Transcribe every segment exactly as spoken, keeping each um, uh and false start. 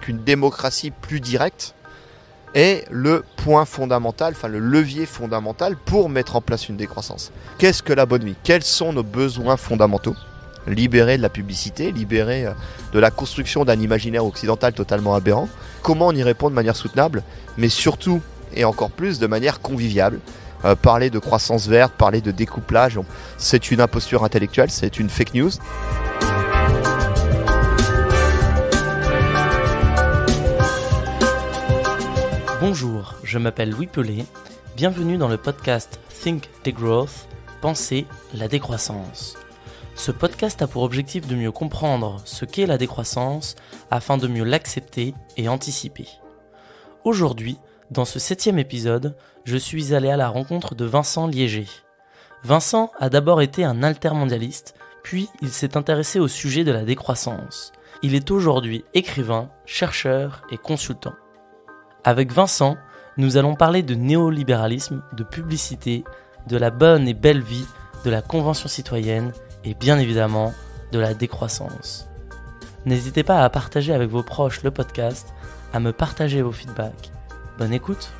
qu'une démocratie plus directe est le point fondamental, enfin le levier fondamental pour mettre en place une décroissance. Qu'est-ce que la bonne vie? Quels sont nos besoins fondamentaux? Libérés de la publicité, libérés de la construction d'un imaginaire occidental totalement aberrant. Comment on y répond de manière soutenable, mais surtout et encore plus de manière conviviale. Euh, parler de croissance verte, parler de découplage, c'est une imposture intellectuelle, c'est une fake news. Bonjour, je m'appelle Louis Pelé, bienvenue dans le podcast Think Degrowth, Penser la décroissance. Ce podcast a pour objectif de mieux comprendre ce qu'est la décroissance afin de mieux l'accepter et anticiper. Aujourd'hui, dans ce septième épisode, je suis allé à la rencontre de Vincent Liéger. Vincent a d'abord été un altermondialiste, puis il s'est intéressé au sujet de la décroissance. Il est aujourd'hui écrivain, chercheur et consultant. Avec Vincent, nous allons parler de néolibéralisme, de publicité, de la bonne et belle vie, de la Convention citoyenne et bien évidemment de la décroissance. N'hésitez pas à partager avec vos proches le podcast, à me partager vos feedbacks. Bonne écoute.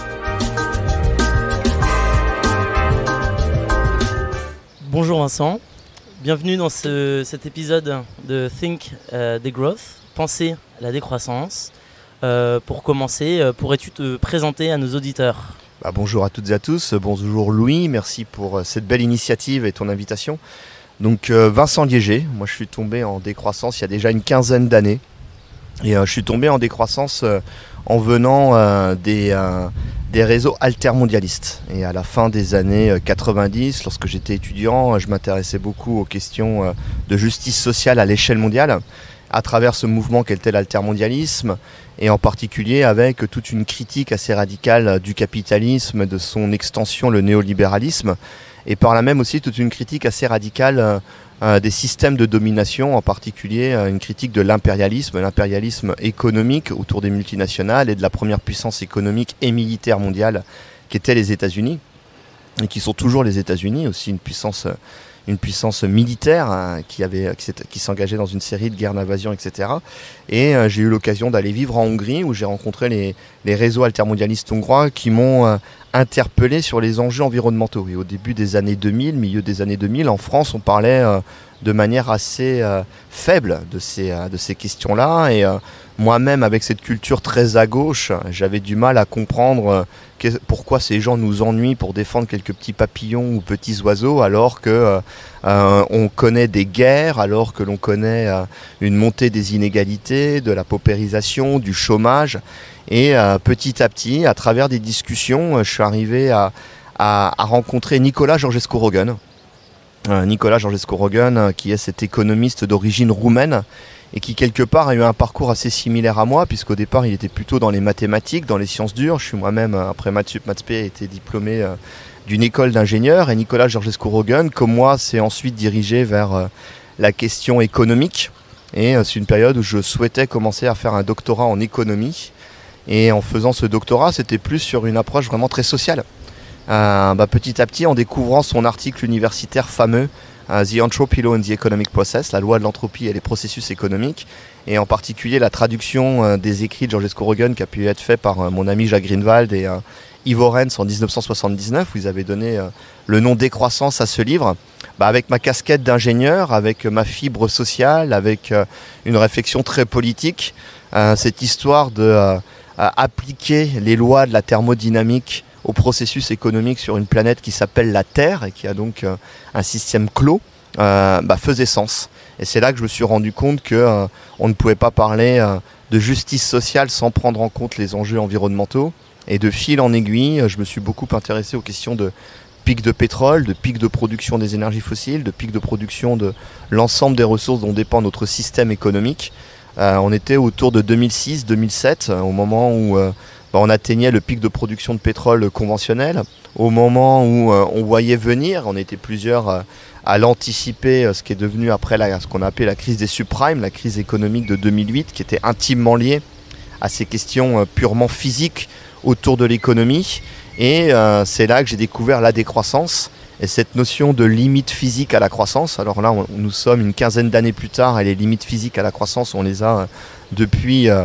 Bonjour Vincent, bienvenue dans ce, cet épisode de Think uh, Degrowth, Penser la décroissance. Euh, pour commencer, euh, pourrais-tu te présenter à nos auditeurs ? Bah, bonjour à toutes et à tous, bonjour Louis, merci pour cette belle initiative et ton invitation. Donc euh, Vincent Liéger, moi je suis tombé en décroissance il y a déjà une quinzaine d'années. Et euh, je suis tombé en décroissance euh, en venant euh, des, euh, des réseaux altermondialistes. Et à la fin des années quatre-vingt-dix, lorsque j'étais étudiant, je m'intéressais beaucoup aux questions euh, de justice sociale à l'échelle mondiale, à travers ce mouvement qu'était l'altermondialisme, et en particulier avec toute une critique assez radicale du capitalisme, de son extension, le néolibéralisme, et par là même aussi toute une critique assez radicale euh, euh, des systèmes de domination, en particulier euh, une critique de l'impérialisme, l'impérialisme économique autour des multinationales et de la première puissance économique et militaire mondiale qui étaient les États-Unis, et qui sont toujours les États-Unis, aussi une puissance... Euh, une puissance militaire hein, qui, avait, qui, qui s'engageait dans une série de guerres d'invasion, et cetera. Et euh, j'ai eu l'occasion d'aller vivre en Hongrie où j'ai rencontré les, les réseaux altermondialistes hongrois qui m'ont euh, interpellé sur les enjeux environnementaux. Et au début des années deux mille, milieu des années deux mille, en France, on parlait euh, de manière assez euh, faible de ces, euh, de ces questions-là. Et euh, moi-même, avec cette culture très à gauche, j'avais du mal à comprendre euh, que, pourquoi ces gens nous ennuient pour défendre quelques petits papillons ou petits oiseaux, alors que euh, euh, on connaît des guerres, alors que l'on connaît euh, une montée des inégalités, de la paupérisation, du chômage. Et euh, petit à petit, à travers des discussions, je suis arrivé à, à, à rencontrer Nicolas Georgescu-Roegen. Euh, Nicolas Georgescu-Roegen, euh, qui est cet économiste d'origine roumaine, et qui quelque part a eu un parcours assez similaire à moi, puisqu'au départ il était plutôt dans les mathématiques, dans les sciences dures. Je suis moi-même, après maths sup, maths spé, été diplômé euh, d'une école d'ingénieur, et Nicolas Georgescu-Roegen, comme moi, s'est ensuite dirigé vers euh, la question économique, et euh, c'est une période où je souhaitais commencer à faire un doctorat en économie, et en faisant ce doctorat, c'était plus sur une approche vraiment très sociale. Euh, bah, petit à petit, en découvrant son article universitaire fameux, Uh, The Entropy Law and the Economic Process, la loi de l'entropie et les processus économiques, et en particulier la traduction uh, des écrits de Georgescu-Roegen qui a pu être fait par uh, mon ami Jacques Greenwald et uh, Ivo Rens en dix-neuf cent soixante-dix-neuf, où ils avaient donné uh, le nom Décroissance à ce livre. Bah, avec ma casquette d'ingénieur, avec uh, ma fibre sociale, avec uh, une réflexion très politique, uh, cette histoire de uh, uh, appliquer les lois de la thermodynamique au processus économique sur une planète qui s'appelle la Terre et qui a donc euh, un système clos, euh, bah, faisait sens. Et c'est là que je me suis rendu compte qu'on euh, ne pouvait pas parler euh, de justice sociale sans prendre en compte les enjeux environnementaux. Et de fil en aiguille, je me suis beaucoup intéressé aux questions de pics de pétrole, de pics de production des énergies fossiles, de pics de production de l'ensemble des ressources dont dépend notre système économique. Euh, on était autour de deux mille six deux mille sept, au moment où... Euh, Bah, on atteignait le pic de production de pétrole conventionnel. Au moment où euh, on voyait venir, on était plusieurs euh, à l'anticiper, euh, ce qui est devenu après la, ce qu'on a appelé la crise des subprimes, la crise économique de deux mille huit, qui était intimement liée à ces questions euh, purement physiques autour de l'économie. Et euh, c'est là que j'ai découvert la décroissance et cette notion de limite physique à la croissance. Alors là, on, nous sommes une quinzaine d'années plus tard et les limites physiques à la croissance, on les a euh, depuis... Euh,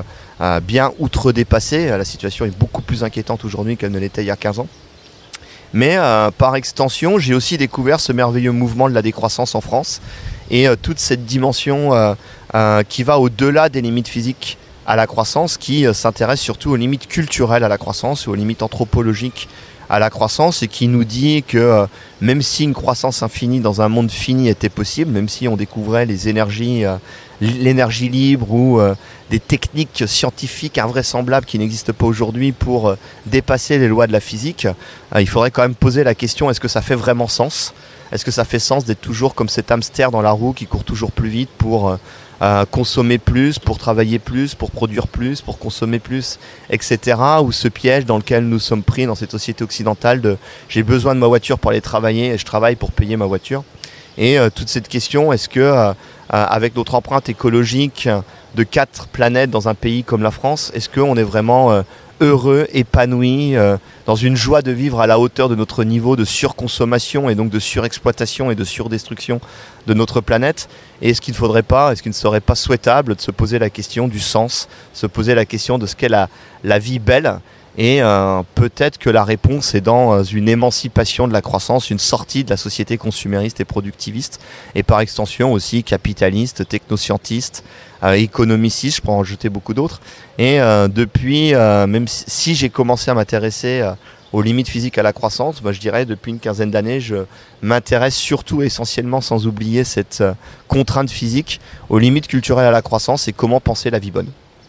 euh, bien outre-dépassée. La situation est beaucoup plus inquiétante aujourd'hui qu'elle ne l'était il y a quinze ans. Mais euh, par extension, j'ai aussi découvert ce merveilleux mouvement de la décroissance en France et euh, toute cette dimension euh, euh, qui va au-delà des limites physiques à la croissance, qui euh, s'intéresse surtout aux limites culturelles à la croissance, aux limites anthropologiques à la croissance, et qui nous dit que euh, même si une croissance infinie dans un monde fini était possible, même si on découvrait les énergies, euh, l'énergie libre ou euh, des techniques scientifiques invraisemblables qui n'existent pas aujourd'hui pour euh, dépasser les lois de la physique, euh, il faudrait quand même poser la question, est-ce que ça fait vraiment sens ? Est-ce que ça fait sens d'être toujours comme cet hamster dans la roue qui court toujours plus vite pour euh, euh, consommer plus, pour travailler plus, pour produire plus, pour consommer plus, et cetera. Ou ce piège dans lequel nous sommes pris dans cette société occidentale de j'ai besoin de ma voiture pour aller travailler et je travaille pour payer ma voiture. Et euh, toute cette question, est-ce que euh, avec notre empreinte écologique de quatre planètes dans un pays comme la France, est-ce qu'on est vraiment euh, heureux, épanoui, euh, dans une joie de vivre à la hauteur de notre niveau de surconsommation et donc de surexploitation et de surdestruction de notre planète? Et est-ce qu'il ne faudrait pas, est-ce qu'il ne serait pas souhaitable de se poser la question du sens, se poser la question de ce qu'est la, la vie belle? Et euh, peut-être que la réponse est dans une émancipation de la croissance, une sortie de la société consumériste et productiviste, et par extension aussi capitaliste, technoscientiste, euh, économiciste, je pourrais en jeter beaucoup d'autres. Et euh, depuis, euh, même si, si j'ai commencé à m'intéresser euh, aux limites physiques à la croissance, bah, je dirais depuis une quinzaine d'années, je m'intéresse surtout essentiellement, sans oublier cette euh, contrainte physique, aux limites culturelles à la croissance et comment penser la vie bonne.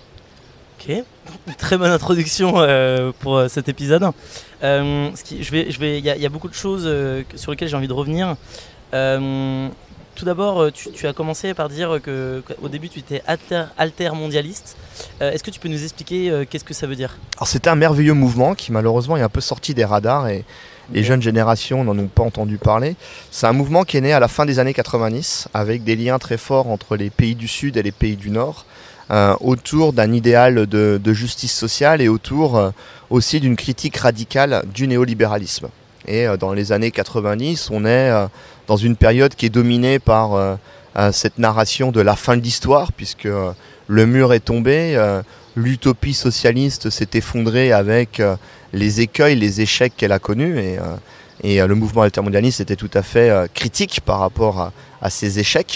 Ok, très bonne introduction euh, pour euh, cet épisode. Euh, ce qui, je vais, je vais, il y, y a beaucoup de choses euh, sur lesquelles j'ai envie de revenir. Euh, tout d'abord, tu, tu as commencé par dire que, qu'au début tu étais alter, altermondialiste. Euh, est-ce que tu peux nous expliquer euh, qu'est-ce que ça veut dire ? Alors c'était un merveilleux mouvement qui malheureusement est un peu sorti des radars et les okay. jeunes générations n'en ont pas entendu parler. C'est un mouvement qui est né à la fin des années quatre-vingt-dix avec des liens très forts entre les pays du Sud et les pays du Nord. Euh, autour d'un idéal de, de justice sociale et autour euh, aussi d'une critique radicale du néolibéralisme. Et euh, dans les années quatre-vingt-dix, on est euh, dans une période qui est dominée par euh, euh, cette narration de la fin de l'histoire, puisque euh, le mur est tombé, euh, l'utopie socialiste s'est effondrée avec euh, les écueils, les échecs qu'elle a connus, et, euh, et euh, le mouvement altermondialiste était tout à fait euh, critique par rapport à, à ces échecs.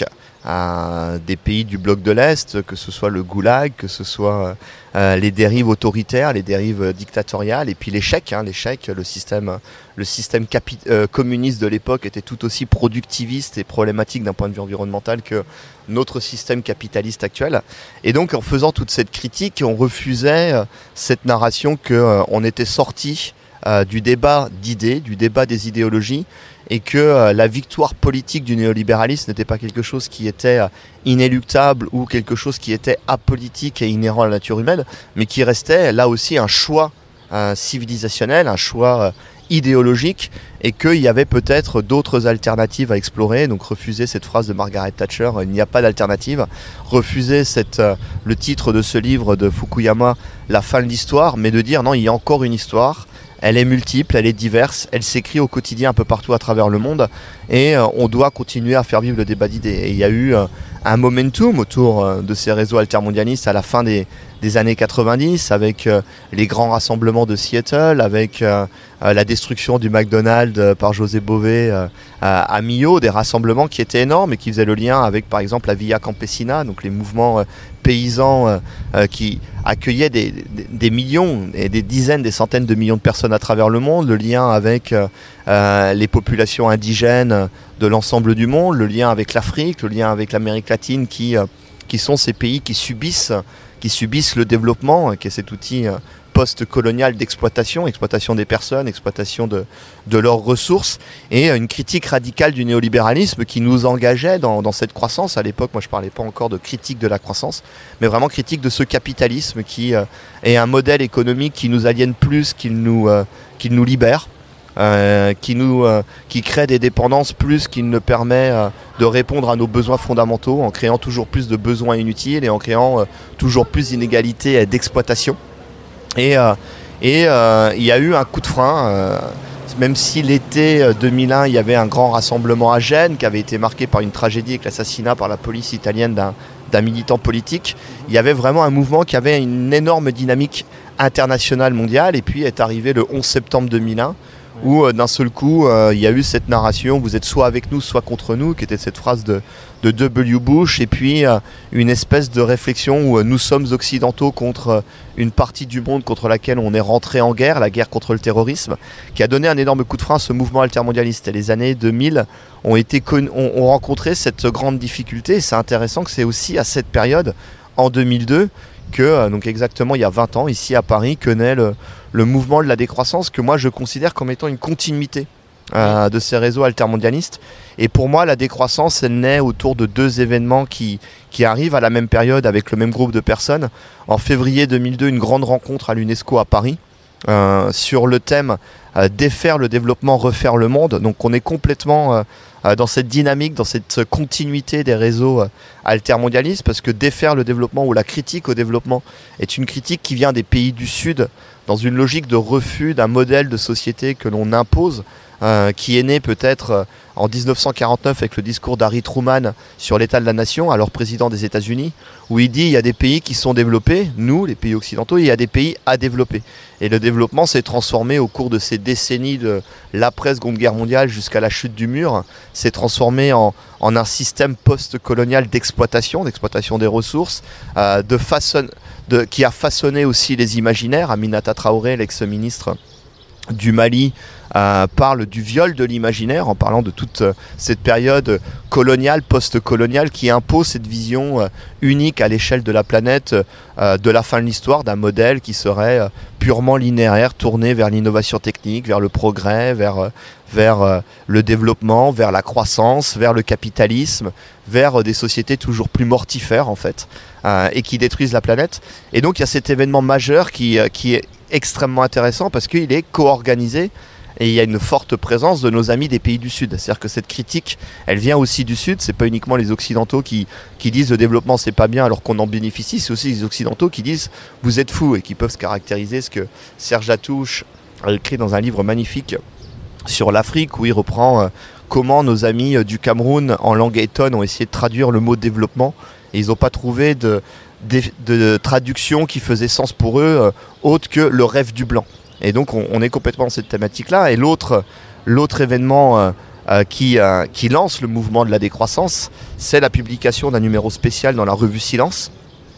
À des pays du bloc de l'Est, que ce soit le goulag, que ce soit euh, les dérives autoritaires, les dérives dictatoriales, et puis l'échec, hein, l'échec, le système, le système capi- euh, communiste de l'époque était tout aussi productiviste et problématique d'un point de vue environnemental que notre système capitaliste actuel. Et donc en faisant toute cette critique, on refusait euh, cette narration qu'on euh, était sorti euh, du débat d'idées, du débat des idéologies, et que euh, la victoire politique du néolibéralisme n'était pas quelque chose qui était euh, inéluctable ou quelque chose qui était apolitique et inhérent à la nature humaine, mais qui restait là aussi un choix euh, civilisationnel, un choix euh, idéologique, et qu'il y avait peut-être d'autres alternatives à explorer. Donc refuser cette phrase de Margaret Thatcher, il n'y a pas d'alternative, refuser cette, euh, le titre de ce livre de Fukuyama, La fin de l'histoire, mais de dire non, il y a encore une histoire. Elle est multiple, elle est diverse, elle s'écrit au quotidien un peu partout à travers le monde, et euh, on doit continuer à faire vivre le débat d'idées. Et il y a eu euh, un momentum autour euh, de ces réseaux altermondialistes à la fin des, des années quatre-vingt-dix, avec euh, les grands rassemblements de Seattle, avec euh, euh, la destruction du McDonald's euh, par José Bové euh, à Millau, des rassemblements qui étaient énormes et qui faisaient le lien avec par exemple la Via Campesina, donc les mouvements euh, paysans euh, euh, qui accueillaient des, des, des millions et des dizaines, des centaines de millions de personnes à travers le monde, le lien avec euh, euh, les populations indigènes de l'ensemble du monde, le lien avec l'Afrique, le lien avec l'Amérique latine qui, euh, qui sont ces pays qui subissent, qui subissent le développement, qui est cet outil euh, post-colonial d'exploitation, exploitation des personnes, exploitation de, de leurs ressources, et une critique radicale du néolibéralisme qui nous engageait dans, dans cette croissance. À l'époque, moi je ne parlais pas encore de critique de la croissance, mais vraiment critique de ce capitalisme qui euh, est un modèle économique qui nous aliène plus qu'il nous, euh, qu'il nous libère. Euh, qui, nous, euh, qui crée des dépendances plus qu'il ne permet euh, de répondre à nos besoins fondamentaux, en créant toujours plus de besoins inutiles et en créant euh, toujours plus d'inégalités d'exploitation. Et euh, et euh, il y a eu un coup de frein, euh, même si l'été deux mille un, il y avait un grand rassemblement à Gênes qui avait été marqué par une tragédie avec l'assassinat par la police italienne d'un, d'un militant politique. Il y avait vraiment un mouvement qui avait une énorme dynamique internationale mondiale. Et puis est arrivé le onze septembre deux mille un, où euh, d'un seul coup, euh, il y a eu cette narration, vous êtes soit avec nous, soit contre nous, qui était cette phrase de, de W. Bush, et puis euh, une espèce de réflexion où euh, nous sommes occidentaux contre euh, une partie du monde contre laquelle on est rentré en guerre, la guerre contre le terrorisme, qui a donné un énorme coup de frein à ce mouvement altermondialiste. Et les années deux mille ont, été con- ont, ont rencontré cette grande difficulté, et c'est intéressant que c'est aussi à cette période, en deux mille deux, que, euh, donc exactement il y a vingt ans, ici à Paris, que naît le, le mouvement de la décroissance, que moi je considère comme étant une continuité euh, de ces réseaux altermondialistes. Et pour moi, la décroissance, elle naît autour de deux événements qui, qui arrivent à la même période avec le même groupe de personnes. En février deux mille deux, une grande rencontre à l'UNESCO à Paris euh, sur le thème euh, défaire le développement, refaire le monde. Donc on est complètement euh, euh, dans cette dynamique, dans cette continuité des réseaux euh, altermondialistes, parce que défaire le développement ou la critique au développement est une critique qui vient des pays du Sud, dans une logique de refus d'un modèle de société que l'on impose, euh, qui est né peut-être euh, en dix-neuf cent quarante-neuf avec le discours d'Harry Truman sur l'état de la nation, alors président des États-Unis, où il dit il y a des pays qui sont développés, nous, les pays occidentaux, et il y a des pays à développer. Et le développement s'est transformé au cours de ces décennies de l'après-seconde guerre mondiale jusqu'à la chute du mur, s'est transformé en, en un système post-colonial d'exploitation, d'exploitation des ressources, euh, de façon, de, qui a façonné aussi les imaginaires. Aminata Traoré, l'ex-ministre du Mali, euh, parle du viol de l'imaginaire en parlant de toute euh, cette période coloniale, post-coloniale qui impose cette vision euh, unique à l'échelle de la planète euh, de la fin de l'histoire, d'un modèle qui serait euh, purement linéaire, tourné vers l'innovation technique, vers le progrès, vers, euh, vers euh, le développement, vers la croissance, vers le capitalisme, vers euh, des sociétés toujours plus mortifères en fait, euh, et qui détruisent la planète. Et donc il y a cet événement majeur qui, euh, qui est extrêmement intéressant parce qu'il est co-organisé et il y a une forte présence de nos amis des pays du Sud. C'est-à-dire que cette critique, elle vient aussi du Sud. C'est pas uniquement les Occidentaux qui, qui disent le développement c'est pas bien alors qu'on en bénéficie. C'est aussi les Occidentaux qui disent vous êtes fous et qui peuvent se caractériser. Ce que Serge Latouche a écrit dans un livre magnifique sur l'Afrique où il reprend euh, comment nos amis euh, du Cameroun en langue eton ont essayé de traduire le mot développement et ils n'ont pas trouvé de De, de traduction qui faisait sens pour eux euh, autre que le rêve du blanc. Et donc on, on est complètement dans cette thématique là. Et l'autre l'autre événement euh, euh, qui, euh, qui lance le mouvement de la décroissance, c'est la publication d'un numéro spécial dans la revue Silence,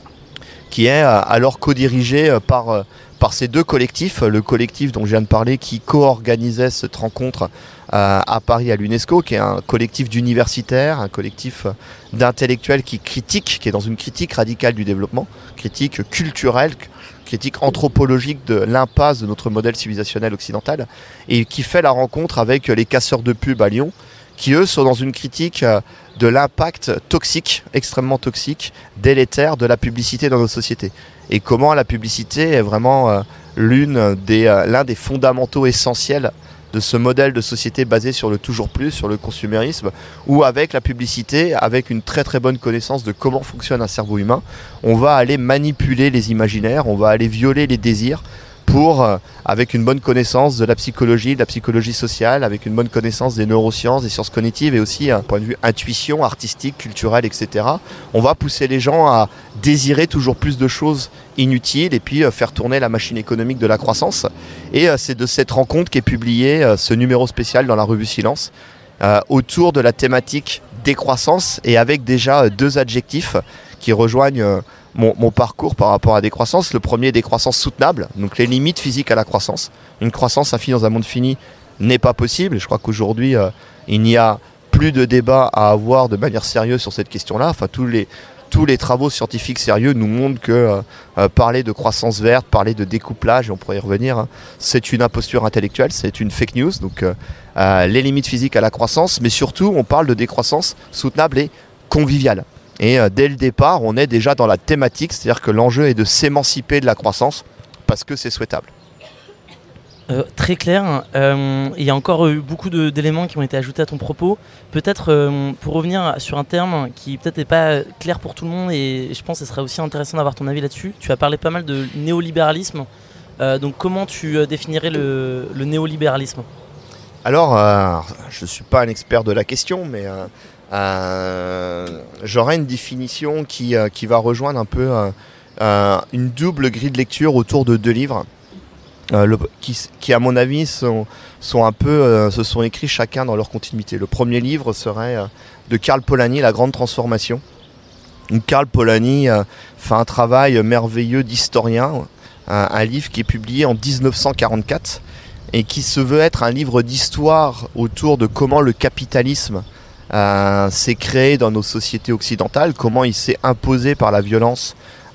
qui est euh, alors co-dirigé euh, par, euh, par ces deux collectifs, le collectif dont je viens de parler qui co-organisait cette rencontre euh, à Paris à l'UNESCO, qui est un collectif d'universitaires, un collectif d'intellectuels qui critique, qui est dans une critique radicale du développement, critique culturelle, critique anthropologique de l'impasse de notre modèle civilisationnel occidental, et qui fait la rencontre avec les casseurs de pub à Lyon, qui eux sont dans une critique de l'impact toxique, extrêmement toxique, délétère de la publicité dans nos sociétés. Et comment la publicité est vraiment euh, l'une des, euh, l'un des fondamentaux essentiels de ce modèle de société basé sur le toujours plus, sur le consumérisme, où avec la publicité, avec une très très bonne connaissance de comment fonctionne un cerveau humain, on va aller manipuler les imaginaires, on va aller violer les désirs pour, euh, avec une bonne connaissance de la psychologie, de la psychologie sociale, avec une bonne connaissance des neurosciences, des sciences cognitives et aussi un point de vue intuition, artistique, culturelle, et cetera. On va pousser les gens à désirer toujours plus de choses inutiles et puis euh, faire tourner la machine économique de la croissance. Et euh, c'est de cette rencontre qu'est publié euh, ce numéro spécial dans la revue Silence euh, autour de la thématique décroissance et avec déjà euh, deux adjectifs qui rejoignent euh, Mon, mon parcours par rapport à décroissance. Le premier, décroissance soutenable, donc les limites physiques à la croissance. Une croissance infinie dans un monde fini n'est pas possible. Je crois qu'aujourd'hui, euh, il n'y a plus de débat à avoir de manière sérieuse sur cette question-là. Enfin, tous les, tous les travaux scientifiques sérieux nous montrent que euh, euh, parler de croissance verte, parler de découplage, et on pourrait y revenir, hein, c'est une imposture intellectuelle, c'est une fake news. Donc, euh, euh, les limites physiques à la croissance, mais surtout, on parle de décroissance soutenable et conviviale. Et euh, dès le départ, on est déjà dans la thématique, c'est-à-dire que l'enjeu est de s'émanciper de la croissance parce que c'est souhaitable. Euh, très clair. Euh, il y a encore eu beaucoup de, d'éléments qui ont été ajoutés à ton propos. Peut-être euh, pour revenir sur un terme qui peut-être n'est pas clair pour tout le monde et je pense que ce serait aussi intéressant d'avoir ton avis là-dessus. Tu as parlé pas mal de néolibéralisme. Euh, donc comment tu euh, définirais le, le néolibéralisme ? Alors, euh, je ne suis pas un expert de la question, mais... Euh, Euh, J'aurais une définition qui, euh, qui va rejoindre un peu euh, euh, une double grille de lecture autour de deux livres euh, le, qui, qui, à mon avis, sont, sont un peu, euh, se sont écrits chacun dans leur continuité. Le premier livre serait euh, de Karl Polanyi, La Grande Transformation. Donc, Karl Polanyi euh, fait un travail merveilleux d'historien, un, un livre qui est publié en dix-neuf cent quarante-quatre et qui se veut être un livre d'histoire autour de comment le capitalisme euh, s'est créé dans nos sociétés occidentales, comment il s'est imposé par la violence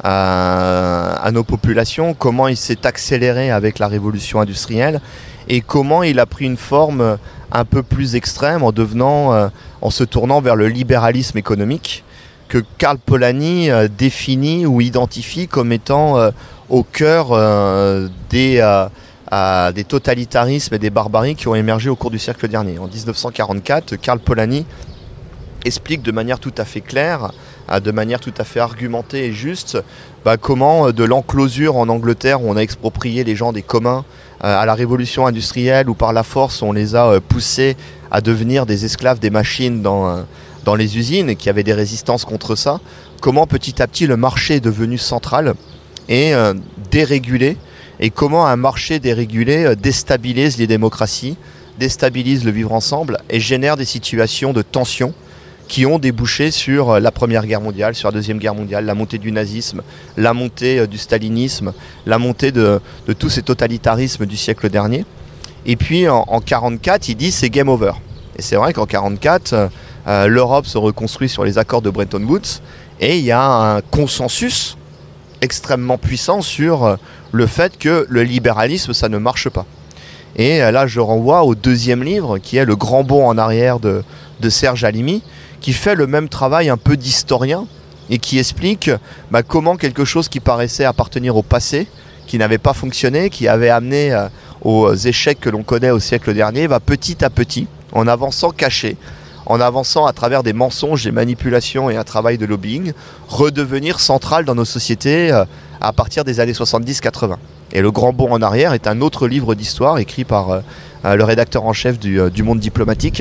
euh, à nos populations, comment il s'est accéléré avec la révolution industrielle et comment il a pris une forme un peu plus extrême en devenant, euh, en se tournant vers le libéralisme économique que Karl Polanyi euh, définit ou identifie comme étant euh, au cœur euh, des, euh, euh, des totalitarismes et des barbaries qui ont émergé au cours du siècle dernier. En dix-neuf cent quarante-quatre, Karl Polanyi explique de manière tout à fait claire, euh, de manière tout à fait argumentée et juste, bah, comment euh, de l'enclosure en Angleterre où on a exproprié les gens des communs euh, à la révolution industrielle où par la force on les a euh, poussés à devenir des esclaves des machines dans... Euh, dans les usines et qui avaient des résistances contre ça, comment petit à petit le marché est devenu central et euh, dérégulé, et comment un marché dérégulé euh, déstabilise les démocraties, déstabilise le vivre ensemble et génère des situations de tension qui ont débouché sur euh, la Première Guerre mondiale, sur la Deuxième Guerre mondiale, la montée du nazisme, la montée euh, du stalinisme, la montée de, de tous ces totalitarismes du siècle dernier. Et puis en, en quarante-quatre, il dit c'est game over. Et c'est vrai qu'en quarante-quatre, euh, Euh, l'Europe se reconstruit sur les accords de Bretton Woods et il y a un consensus extrêmement puissant sur euh, le fait que le libéralisme, ça ne marche pas. Et euh, là, je renvoie au deuxième livre, qui est Le Grand Bond en arrière de, de Serge Halimi, qui fait le même travail un peu d'historien et qui explique bah, comment quelque chose qui paraissait appartenir au passé, qui n'avait pas fonctionné, qui avait amené euh, aux échecs que l'on connaît au siècle dernier, va petit à petit, en avançant caché, en avançant à travers des mensonges, des manipulations et un travail de lobbying, redevenir central dans nos sociétés euh, à partir des années soixante-dix quatre-vingts. Et Le Grand Bond en arrière est un autre livre d'histoire écrit par euh, le rédacteur en chef du, euh, du Monde diplomatique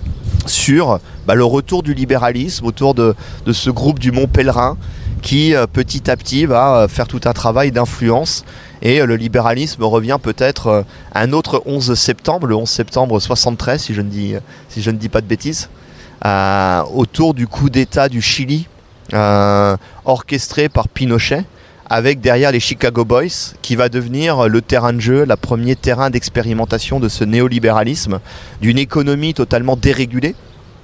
sur bah, le retour du libéralisme autour de, de ce groupe du Mont Pèlerin qui euh, petit à petit va euh, faire tout un travail d'influence. Et euh, le libéralisme revient peut-être euh, un autre onze septembre, le onze septembre soixante-treize, si je ne dis, si je ne dis pas de bêtises, euh, autour du coup d'État du Chili, euh, orchestré par Pinochet, avec derrière les Chicago Boys, qui va devenir le terrain de jeu, le premier terrain d'expérimentation de ce néolibéralisme, d'une économie totalement dérégulée.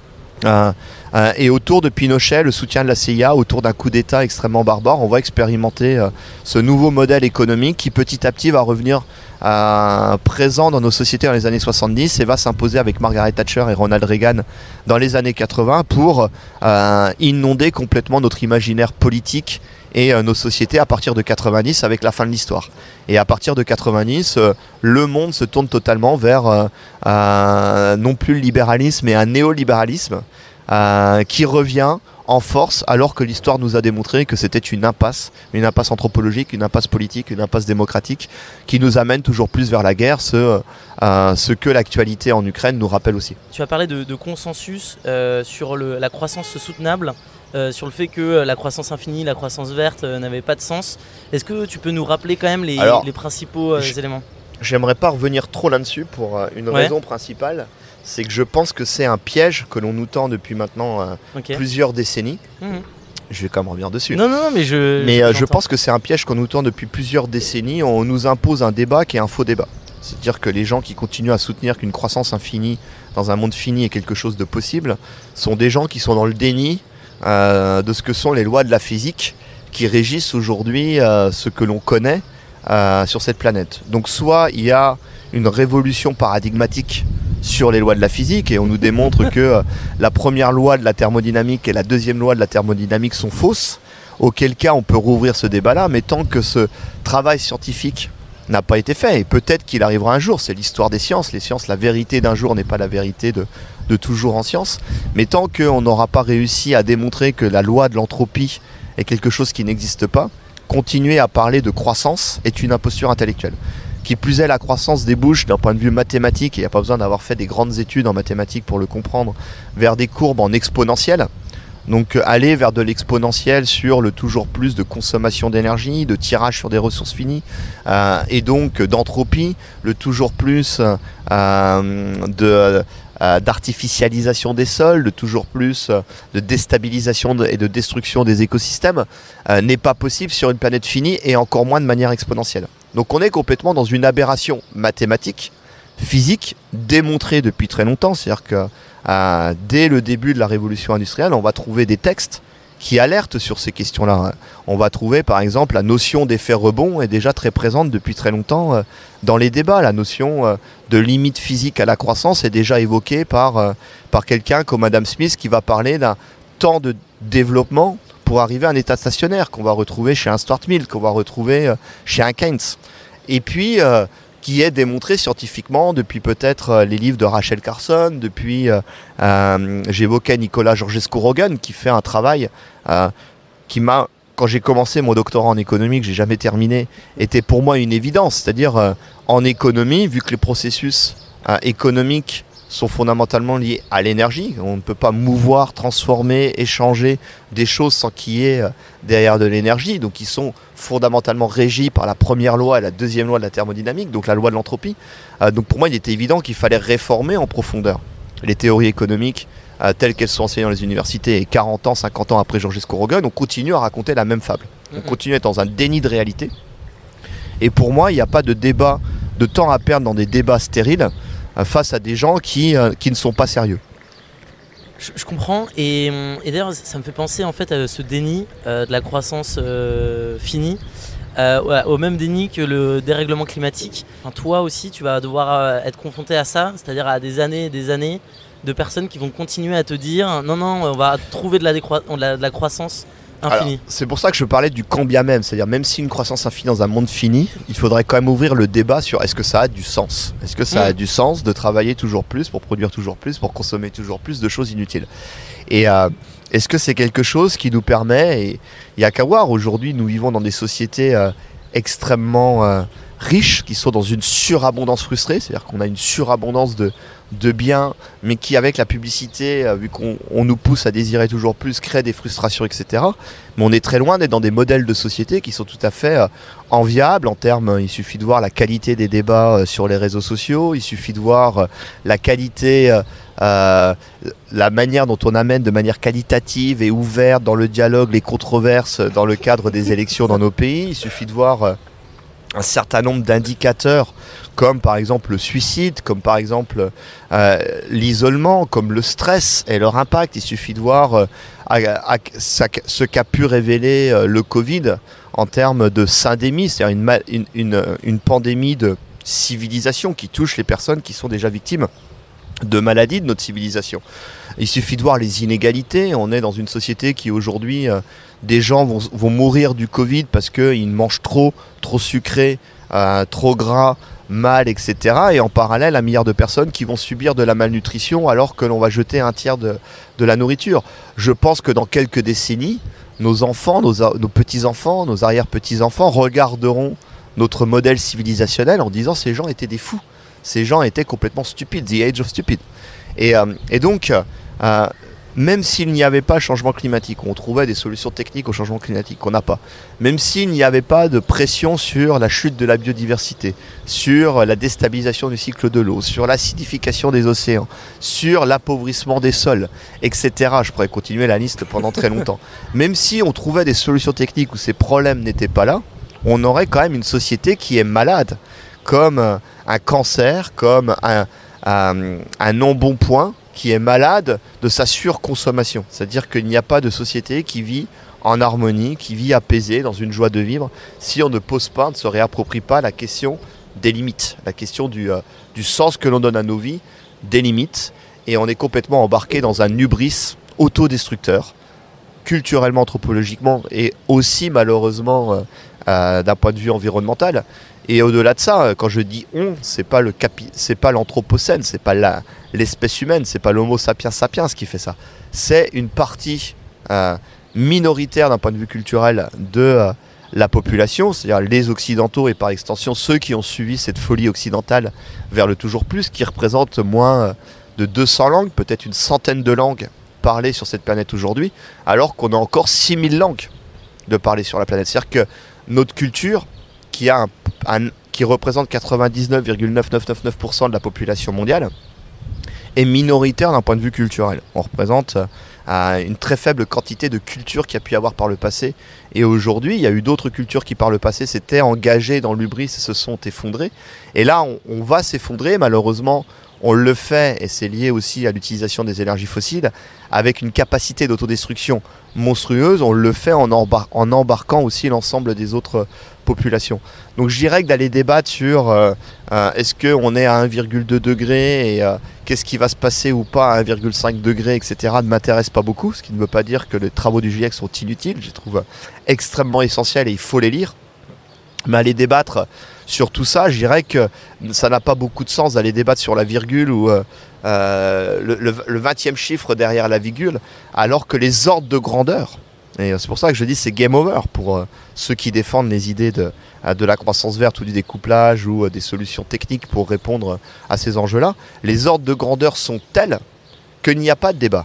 Euh, euh, et autour de Pinochet, le soutien de la C I A, autour d'un coup d'État extrêmement barbare, on va expérimenter euh, ce nouveau modèle économique qui petit à petit va revenir euh, présent dans nos sociétés dans les années soixante-dix et va s'imposer avec Margaret Thatcher et Ronald Reagan dans les années quatre-vingts pour euh, inonder complètement notre imaginaire politique et euh, nos sociétés à partir de quatre-vingt-dix avec la fin de l'histoire. Et à partir de quatre-vingt-dix, euh, le monde se tourne totalement vers euh, euh, non plus le libéralisme mais un néolibéralisme euh, qui revient en force alors que l'histoire nous a démontré que c'était une impasse, une impasse anthropologique, une impasse politique, une impasse démocratique qui nous amène toujours plus vers la guerre, ce, euh, ce que l'actualité en Ukraine nous rappelle aussi. Tu as parlé de, de consensus euh, sur le, la croissance soutenable. Euh, sur le fait que la croissance infinie, la croissance verte euh, n'avait pas de sens. Est-ce que tu peux nous rappeler quand même les, Alors, les principaux euh, éléments ? J'aimerais pas revenir trop là-dessus pour euh, une ouais. raison principale, c'est que je pense que c'est un piège que l'on nous tend depuis maintenant euh, okay. plusieurs décennies. Mmh. Je vais quand même revenir dessus. Non, non, non, mais je... Mais euh, je pense que c'est un piège qu'on nous tend depuis plusieurs décennies. On nous impose un débat qui est un faux débat. C'est-à-dire que les gens qui continuent à soutenir qu'une croissance infinie dans un monde fini est quelque chose de possible sont des gens qui sont dans le déni Euh, de ce que sont les lois de la physique qui régissent aujourd'hui euh, ce que l'on connaît euh, sur cette planète. Donc soit il y a une révolution paradigmatique sur les lois de la physique et on nous démontre que euh, la première loi de la thermodynamique et la deuxième loi de la thermodynamique sont fausses, auquel cas on peut rouvrir ce débat-là, mais tant que ce travail scientifique n'a pas été fait, et peut-être qu'il arrivera un jour, c'est l'histoire des sciences, les sciences, la vérité d'un jour n'est pas la vérité de, de toujours en science, mais tant qu'on n'aura pas réussi à démontrer que la loi de l'entropie est quelque chose qui n'existe pas, continuer à parler de croissance est une imposture intellectuelle. Qui plus est, la croissance débouche d'un point de vue mathématique, et il n'y a pas besoin d'avoir fait des grandes études en mathématiques pour le comprendre, vers des courbes en exponentielle. Donc aller vers de l'exponentiel sur le toujours plus de consommation d'énergie, de tirage sur des ressources finies, euh, et donc d'entropie, le toujours plus euh, de, euh, d'artificialisation des sols, de toujours plus de déstabilisation de, et de destruction des écosystèmes, euh, n'est pas possible sur une planète finie et encore moins de manière exponentielle. Donc on est complètement dans une aberration mathématique, physique, démontrée depuis très longtemps, c'est-à-dire que Euh, dès le début de la révolution industrielle, on va trouver des textes qui alertent sur ces questions-là. On va trouver par exemple la notion d'effet rebond est déjà très présente depuis très longtemps euh, dans les débats. La notion euh, de limite physique à la croissance est déjà évoquée par, euh, par quelqu'un comme Adam Smith qui va parler d'un temps de développement pour arriver à un état stationnaire qu'on va retrouver chez un Stuart Mill, qu'on va retrouver euh, chez un Keynes. Et puis euh, qui est démontré scientifiquement depuis peut-être euh, les livres de Rachel Carson, depuis, euh, euh, j'évoquais Nicolas Georgescu-Roegen, qui fait un travail euh, qui m'a, quand j'ai commencé mon doctorat en économie, que j'ai jamais terminé, était pour moi une évidence. C'est-à-dire, euh, en économie, vu que les processus euh, économiques sont fondamentalement liés à l'énergie, on ne peut pas mouvoir, transformer, échanger des choses sans qu'il y ait euh, derrière de l'énergie, donc ils sont fondamentalement régis par la première loi et la deuxième loi de la thermodynamique, donc la loi de l'entropie. Euh, donc pour moi, il était évident qu'il fallait réformer en profondeur les théories économiques euh, telles qu'elles sont enseignées dans les universités. Et quarante ans, cinquante ans après Georgescu-Roegen, on continue à raconter la même fable. On mmh. continue à être dans un déni de réalité. Et pour moi, il n'y a pas de débat, de temps à perdre dans des débats stériles euh, face à des gens qui, euh, qui ne sont pas sérieux. Je, je comprends, et, et d'ailleurs ça me fait penser en fait à ce déni euh, de la croissance euh, finie, euh, au même déni que le dérèglement climatique. Enfin, toi aussi tu vas devoir euh, être confronté à ça, c'est-à-dire à des années et des années de personnes qui vont continuer à te dire non non on va trouver de la, décro- de la, de la croissance infinie. Alors, c'est pour ça que je parlais du quand bien même, c'est-à-dire même si une croissance infinie dans un monde fini, il faudrait quand même ouvrir le débat sur est-ce que ça a du sens. Est-ce que ça mmh. a du sens de travailler toujours plus pour produire toujours plus, pour consommer toujours plus de choses inutiles. Et euh, est-ce que c'est quelque chose qui nous permet, et il n'y a qu'à voir, aujourd'hui nous vivons dans des sociétés euh, extrêmement euh, riches, qui sont dans une surabondance frustrée, c'est-à-dire qu'on a une surabondance de, de biens, mais qui avec la publicité, euh, vu qu'on on nous pousse à désirer toujours plus, crée des frustrations, et cetera. Mais on est très loin d'être dans des modèles de société qui sont tout à fait euh, enviables en termes, il suffit de voir la qualité des débats euh, sur les réseaux sociaux, il suffit de voir euh, la qualité, euh, euh, la manière dont on amène de manière qualitative et ouverte dans le dialogue les controverses dans le cadre des élections dans nos pays, il suffit de voir euh, un certain nombre d'indicateurs comme par exemple le suicide, comme par exemple euh, l'isolement, comme le stress et leur impact. Il suffit de voir euh, à, à, à, ce qu'a pu révéler euh, le Covid en termes de syndémie, c'est-à-dire une, une, une, une pandémie de civilisation qui touche les personnes qui sont déjà victimes de maladies de notre civilisation. Il suffit de voir les inégalités. On est dans une société qui aujourd'hui, euh, des gens vont, vont mourir du Covid parce qu'ils mangent trop, trop sucré, euh, trop gras, mal, et cetera. Et en parallèle, un milliard de personnes qui vont subir de la malnutrition alors que l'on va jeter un tiers de, de la nourriture. Je pense que dans quelques décennies, nos enfants, nos, nos petits-enfants, nos arrière-petits-enfants regarderont notre modèle civilisationnel en disant ces gens étaient des fous. Ces gens étaient complètement stupides, the age of stupid. Et, euh, et donc, euh, même s'il n'y avait pas changement climatique, on trouvait des solutions techniques au changement climatique qu'on n'a pas, même s'il n'y avait pas de pression sur la chute de la biodiversité, sur la déstabilisation du cycle de l'eau, sur l'acidification des océans, sur l'appauvrissement des sols, et cetera. Je pourrais continuer la liste pendant très longtemps. Même si on trouvait des solutions techniques où ces problèmes n'étaient pas là, on aurait quand même une société qui est malade, comme un cancer, comme un, un, un non-bon-point qui est malade de sa surconsommation. C'est-à-dire qu'il n'y a pas de société qui vit en harmonie, qui vit apaisée, dans une joie de vivre, si on ne pose pas, ne se réapproprie pas la question des limites, la question du, euh, du sens que l'on donne à nos vies, des limites, et on est complètement embarqué dans un hubris autodestructeur, culturellement, anthropologiquement, et aussi malheureusement euh, euh, d'un point de vue environnemental. Et au-delà de ça, quand je dis on, c'est pas le capi- c'est pas l'anthropocène, c'est pas la, l'espèce humaine, c'est pas l'homo sapiens sapiens qui fait ça. C'est une partie euh, minoritaire d'un point de vue culturel de, la population, c'est-à-dire les Occidentaux et par extension ceux qui ont suivi cette folie occidentale vers le toujours plus, qui représente moins de deux cents langues, peut-être une centaine de langues parlées sur cette planète aujourd'hui, alors qu'on a encore six mille langues de parler sur la planète. C'est-à-dire que notre culture, qui, a un, un, qui représente quatre-vingt-dix-neuf virgule neuf neuf neuf neuf pour cent de la population mondiale, est minoritaire d'un point de vue culturel. On représente euh, une très faible quantité de culture qu'il y a pu y avoir par le passé. Et aujourd'hui, il y a eu d'autres cultures qui par le passé s'étaient engagées dans l'hubris et se sont effondrées. Et là, on, on va s'effondrer. Malheureusement, on le fait, et c'est lié aussi à l'utilisation des énergies fossiles, avec une capacité d'autodestruction monstrueuse. On le fait en, embar- en embarquant aussi l'ensemble des autres populations. Donc je dirais que d'aller débattre sur euh, euh, est-ce qu'on est à un virgule deux degré et euh, qu'est-ce qui va se passer ou pas à un virgule cinq degré, et cetera ne m'intéresse pas beaucoup, ce qui ne veut pas dire que les travaux du GIEC sont inutiles. Je les trouve extrêmement essentiels et il faut les lire. Mais aller débattre sur tout ça, je dirais que ça n'a pas beaucoup de sens d'aller débattre sur la virgule ou euh, euh, le, le, le vingtième chiffre derrière la virgule, alors que les ordres de grandeur, et c'est pour ça que je dis c'est game over pour euh, ceux qui défendent les idées de, de la croissance verte ou du découplage ou euh, des solutions techniques pour répondre à ces enjeux-là. Les ordres de grandeur sont tels qu'il n'y a pas de débat.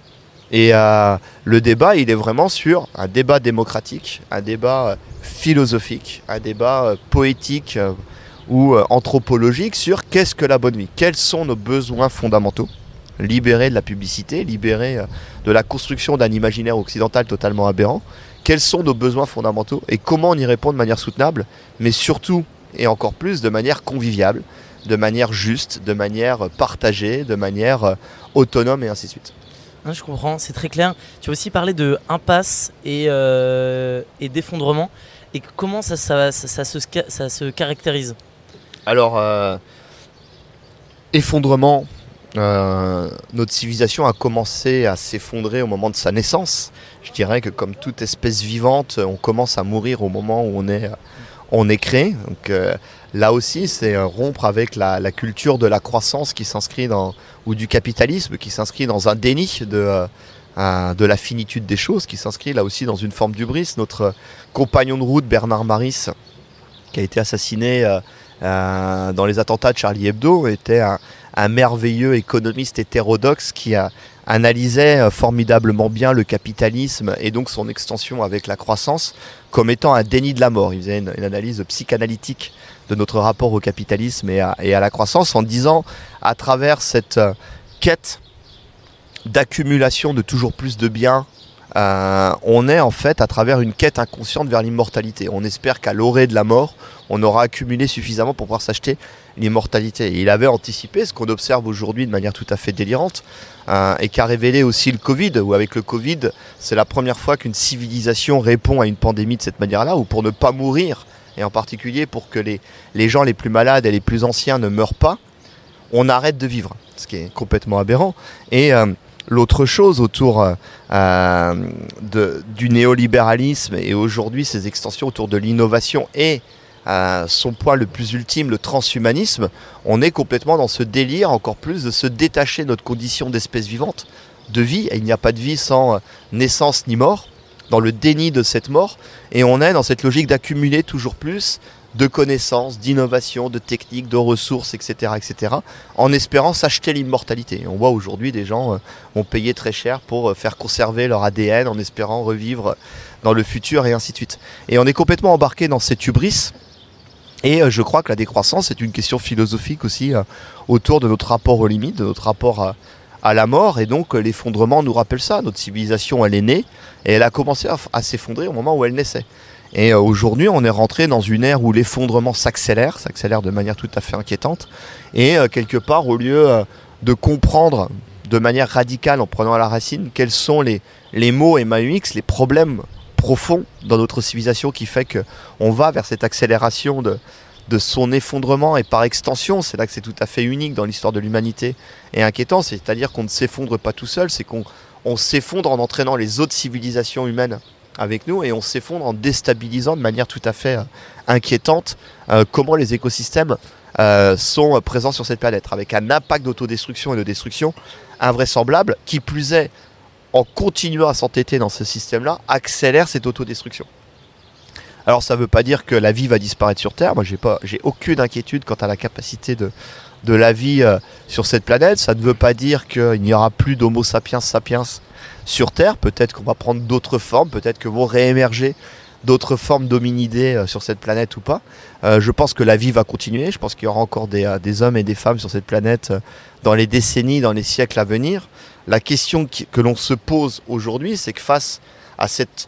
Et euh, le débat, il est vraiment sur un débat démocratique, un débat euh, philosophique, un débat euh, poétique euh, ou euh, anthropologique sur qu'est-ce que la bonne vie, quels sont nos besoins fondamentaux, libérés de la publicité, libérés euh, de la construction d'un imaginaire occidental totalement aberrant, quels sont nos besoins fondamentaux et comment on y répond de manière soutenable, mais surtout et encore plus de manière conviviale, de manière juste, de manière partagée, de manière euh, autonome et ainsi de suite. Ah, je comprends, c'est très clair. Tu as aussi parlé de impasse et, euh, et d'effondrement. Et comment ça, ça, ça, ça, se, ça se caractérise? Alors, euh, effondrement, euh, notre civilisation a commencé à s'effondrer au moment de sa naissance. Je dirais que comme toute espèce vivante, on commence à mourir au moment où on est, on est créé. Donc, euh, là aussi, c'est rompre avec la, la culture de la croissance qui s'inscrit dans, ou du capitalisme qui s'inscrit dans un déni de, euh, de la finitude des choses, qui s'inscrit là aussi dans une forme d'hubris. Notre compagnon de route, Bernard Maris, qui a été assassiné euh, euh, dans les attentats de Charlie Hebdo, était un, un merveilleux économiste hétérodoxe qui a analysait formidablement bien le capitalisme et donc son extension avec la croissance comme étant un déni de la mort. Il faisait une, une analyse psychanalytique de notre rapport au capitalisme et à, et à la croissance en disant, à travers cette euh, quête d'accumulation de toujours plus de biens, euh, on est en fait à travers une quête inconsciente vers l'immortalité. On espère qu'à l'orée de la mort, on aura accumulé suffisamment pour pouvoir s'acheter l'immortalité. Et il avait anticipé ce qu'on observe aujourd'hui de manière tout à fait délirante euh, et qu'a révélé aussi le Covid, où avec le Covid, c'est la première fois qu'une civilisation répond à une pandémie de cette manière-là, où pour ne pas mourir, et en particulier pour que les, les gens les plus malades et les plus anciens ne meurent pas, on arrête de vivre, ce qui est complètement aberrant. Et euh, l'autre chose autour euh, de, du néolibéralisme et aujourd'hui ses extensions autour de l'innovation et euh, son point le plus ultime, le transhumanisme, on est complètement dans ce délire encore plus de se détacher de notre condition d'espèce vivante, de vie. Et il n'y a pas de vie sans naissance ni mort, dans le déni de cette mort, et on est dans cette logique d'accumuler toujours plus de connaissances, d'innovation, de techniques, de ressources, et cetera, et cetera, en espérant s'acheter l'immortalité. On voit aujourd'hui des gens euh, ont payé très cher pour euh, faire conserver leur A D N en espérant revivre dans le futur et ainsi de suite. Et on est complètement embarqué dans cette hubris. Et euh, je crois que la décroissance est une question philosophique aussi euh, autour de notre rapport aux limites, de notre rapport à, à la mort. Et donc euh, l'effondrement nous rappelle ça. Notre civilisation, elle est née et elle a commencé à, à s'effondrer au moment où elle naissait. Et euh, aujourd'hui, on est rentré dans une ère où l'effondrement s'accélère, s'accélère de manière tout à fait inquiétante. Et euh, quelque part, au lieu euh, de comprendre de manière radicale, en prenant à la racine, quels sont les, les mots M A U X, les problèmes profonds dans notre civilisation qui fait qu'on va vers cette accélération de, de son effondrement. Et par extension, c'est là que c'est tout à fait unique dans l'histoire de l'humanité et inquiétant, c'est-à-dire qu'on ne s'effondre pas tout seul, c'est qu'on on s'effondre en entraînant les autres civilisations humaines avec nous et on s'effondre en déstabilisant de manière tout à fait euh, inquiétante euh, comment les écosystèmes euh, sont euh, présents sur cette planète, avec un impact d'autodestruction et de destruction invraisemblable, qui plus est, en continuant à s'entêter dans ce système-là, accélère cette autodestruction. Alors ça ne veut pas dire que la vie va disparaître sur Terre. Moi, j'ai pas, j'ai aucune inquiétude quant à la capacité de, de la vie euh, sur cette planète. Ça ne veut pas dire qu'il n'y aura plus d'Homo sapiens sapiens sur Terre. Peut-être qu'on va prendre d'autres formes, peut-être que vont réémerger d'autres formes d'hominidés euh, sur cette planète ou pas. Euh, je pense que la vie va continuer. Je pense qu'il y aura encore des, euh, des hommes et des femmes sur cette planète euh, dans les décennies, dans les siècles à venir. La question qui, que l'on se pose aujourd'hui, c'est que face à cette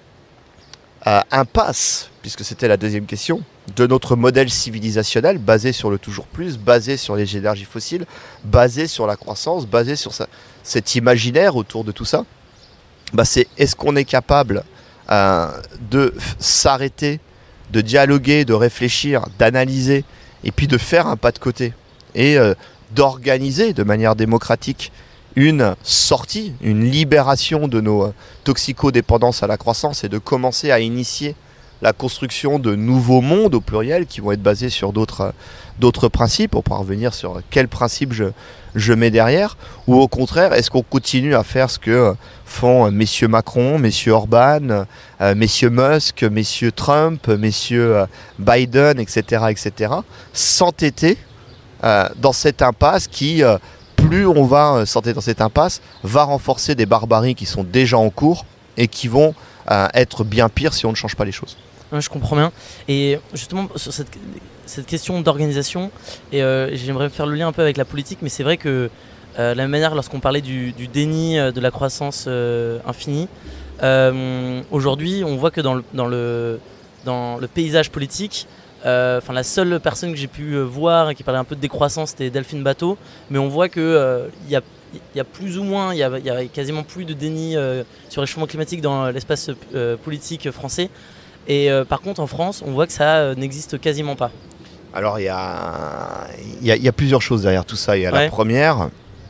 euh, impasse, puisque c'était la deuxième question, de notre modèle civilisationnel basé sur le toujours plus, basé sur les énergies fossiles, basé sur la croissance, basé sur ça, cet imaginaire autour de tout ça, bah c'est est-ce qu'on est capable euh, de f- s'arrêter, de dialoguer, de réfléchir, d'analyser, et puis de faire un pas de côté, et euh, d'organiser de manière démocratique une sortie, une libération de nos euh, toxicodépendances à la croissance et de commencer à initier la construction de nouveaux mondes au pluriel qui vont être basés sur d'autres, euh, d'autres principes. On pourra revenir sur quels principes je, je mets derrière. Ou au contraire, est-ce qu'on continue à faire ce que font euh, messieurs Macron, messieurs Orban, euh, messieurs Musk, messieurs Trump, messieurs euh, Biden, et cetera, et cetera, s'entêter euh, dans cette impasse qui... Euh, plus on va euh, s'entêter dans cette impasse, va renforcer des barbaries qui sont déjà en cours et qui vont euh, être bien pires si on ne change pas les choses. Ouais, je comprends bien. Et justement, sur cette, cette question d'organisation, et euh, j'aimerais faire le lien un peu avec la politique, mais c'est vrai que euh, de la même manière, lorsqu'on parlait du, du déni euh, de la croissance euh, infinie, euh, aujourd'hui, on voit que dans le, dans le, dans le paysage politique, Euh, enfin, la seule personne que j'ai pu euh, voir et qui parlait un peu de décroissance, c'était Delphine Batho. Mais on voit qu'il euh, y, a, y a plus ou moins, il y a, y a quasiment plus de déni euh, sur le réchauffement climatique dans l'espace euh, politique français. Et euh, par contre, en France, on voit que ça euh, n'existe quasiment pas. Alors, il y a, y, a, y a plusieurs choses derrière tout ça. Il y a ouais. la première...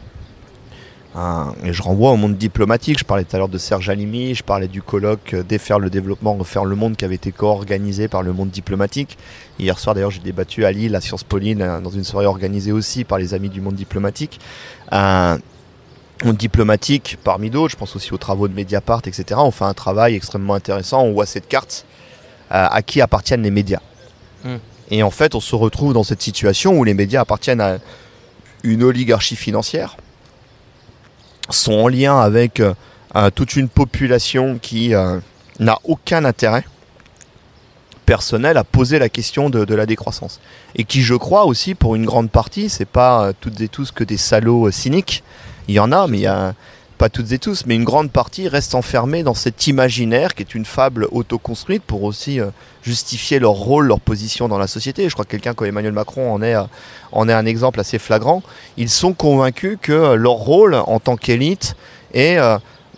Et je renvoie au monde diplomatique. Je parlais tout à l'heure de Serge Halimi, je parlais du colloque Défaire le développement, refaire le monde qui avait été co-organisé par le monde diplomatique. Hier soir d'ailleurs j'ai débattu à Lille, à Sciences Po Lille, dans une soirée organisée aussi par les amis du monde diplomatique. Un monde diplomatique parmi d'autres, je pense aussi aux travaux de Mediapart, et cetera. On fait un travail extrêmement intéressant, on voit cette carte à qui appartiennent les médias. Mmh. Et en fait on se retrouve dans cette situation où les médias appartiennent à une oligarchie financière, sont en lien avec euh, toute une population qui euh, n'a aucun intérêt personnel à poser la question de, de la décroissance. Et qui, je crois aussi, pour une grande partie, c'est pas euh, toutes et tous que des salauds euh, cyniques. Il y en a, mais il y a pas toutes et tous, mais une grande partie reste enfermée dans cet imaginaire qui est une fable autoconstruite pour aussi euh, justifier leur rôle, leur position dans la société. Je crois que quelqu'un comme Emmanuel Macron en est, euh, en est un exemple assez flagrant. Ils sont convaincus que euh, leur rôle en tant qu'élite est euh,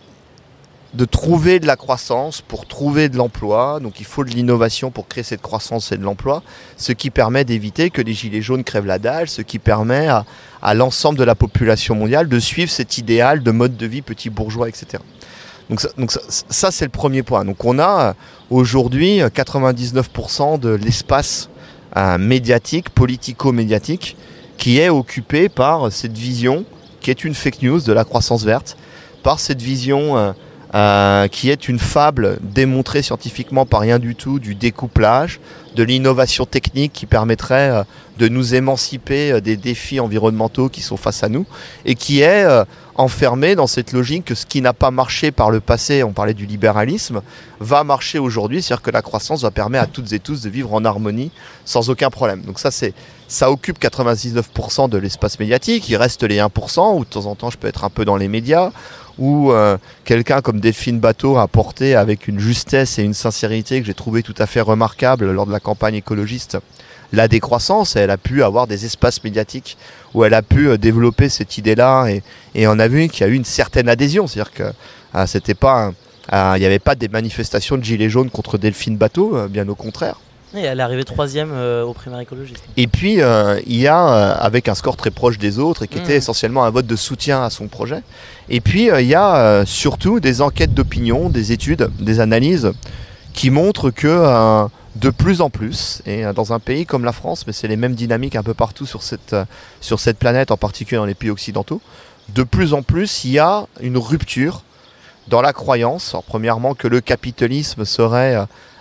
de trouver de la croissance pour trouver de l'emploi. Donc il faut de l'innovation pour créer cette croissance et de l'emploi, ce qui permet d'éviter que les gilets jaunes crèvent la dalle, ce qui permet à, à l'ensemble de la population mondiale de suivre cet idéal de mode de vie petit bourgeois, et cetera. Donc ça, donc ça, ça c'est le premier point. Donc on a aujourd'hui quatre-vingt-dix-neuf pour cent de l'espace euh, médiatique, politico-médiatique, qui est occupé par cette vision qui est une fake news de la croissance verte, par cette vision euh, Euh, qui est une fable démontrée scientifiquement par rien du tout, du découplage, de l'innovation technique qui permettrait euh, de nous émanciper euh, des défis environnementaux qui sont face à nous, et qui est euh, enfermé dans cette logique que ce qui n'a pas marché par le passé, on parlait du libéralisme, va marcher aujourd'hui, c'est-à-dire que la croissance va permettre à toutes et tous de vivre en harmonie sans aucun problème. Donc ça, c'est, ça occupe quatre-vingt-dix-neuf pour cent de l'espace médiatique, il reste les un pour cent, où de temps en temps je peux être un peu dans les médias, où euh, quelqu'un comme Delphine Batho a porté avec une justesse et une sincérité que j'ai trouvé tout à fait remarquable lors de la campagne écologiste la décroissance, et elle a pu avoir des espaces médiatiques où elle a pu euh, développer cette idée-là, et, et on a vu qu'il y a eu une certaine adhésion, c'est-à-dire que euh, c'était pas, euh, il n'y avait pas des manifestations de gilets jaunes contre Delphine Batho, euh, bien au contraire. Et elle est arrivée troisième euh, aux primaires écologistes. Et puis, euh, il y a, euh, avec un score très proche des autres, et qui mmh. était essentiellement un vote de soutien à son projet. Et puis, euh, il y a euh, surtout des enquêtes d'opinion, des études, des analyses, qui montrent que euh, de plus en plus, et euh, dans un pays comme la France, mais c'est les mêmes dynamiques un peu partout sur cette, euh, sur cette planète, en particulier dans les pays occidentaux, de plus en plus, il y a une rupture dans la croyance, alors, premièrement, que le capitalisme serait... Euh,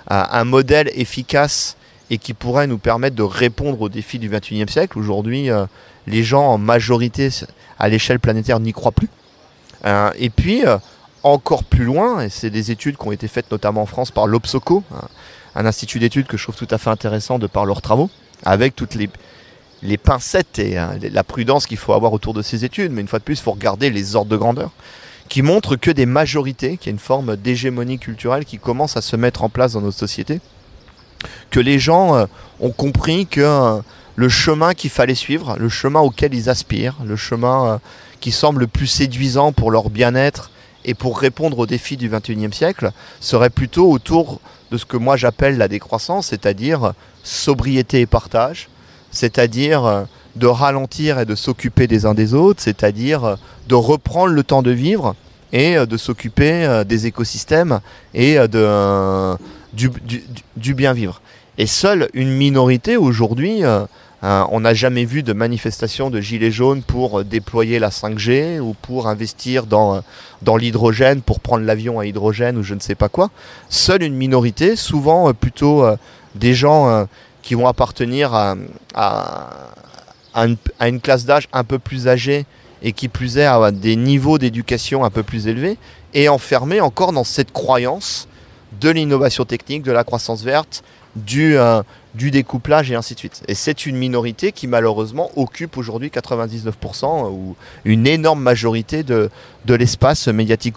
un modèle efficace et qui pourrait nous permettre de répondre aux défis du vingt et unième siècle. Aujourd'hui, euh, les gens en majorité à l'échelle planétaire n'y croient plus. Euh, et puis, euh, encore plus loin, et c'est des études qui ont été faites notamment en France par l'Obsoco, un, un institut d'études que je trouve tout à fait intéressant de par leurs travaux, avec toutes les, les pincettes et euh, la prudence qu'il faut avoir autour de ces études. Mais une fois de plus, il faut regarder les ordres de grandeur, qui montrent que des majorités, qu'il y a une forme d'hégémonie culturelle qui commence à se mettre en place dans nos sociétés, que les gens euh, ont compris que euh, le chemin qu'il fallait suivre, le chemin auquel ils aspirent, le chemin euh, qui semble le plus séduisant pour leur bien-être et pour répondre aux défis du vingt et unième siècle, serait plutôt autour de ce que moi j'appelle la décroissance, c'est-à-dire sobriété et partage, c'est-à-dire euh, de ralentir et de s'occuper des uns des autres, c'est-à-dire euh, de reprendre le temps de vivre et euh, de s'occuper euh, des écosystèmes et euh, de... Euh, Du, du, du bien vivre. Et seule une minorité aujourd'hui, euh, euh, on n'a jamais vu de manifestation de gilets jaunes pour euh, déployer la cinq G ou pour investir dans, euh, dans l'hydrogène, pour prendre l'avion à hydrogène ou je ne sais pas quoi. Seule une minorité, souvent euh, plutôt euh, des gens euh, qui vont appartenir à, à, à, une, à une classe d'âge un peu plus âgée et qui plus est à des niveaux d'éducation un peu plus élevés, et enfermés encore dans cette croyance de l'innovation technique, de la croissance verte, du, euh, du découplage et ainsi de suite. Et c'est une minorité qui malheureusement occupe aujourd'hui quatre-vingt-dix-neuf pour cent ou une énorme majorité de, de l'espace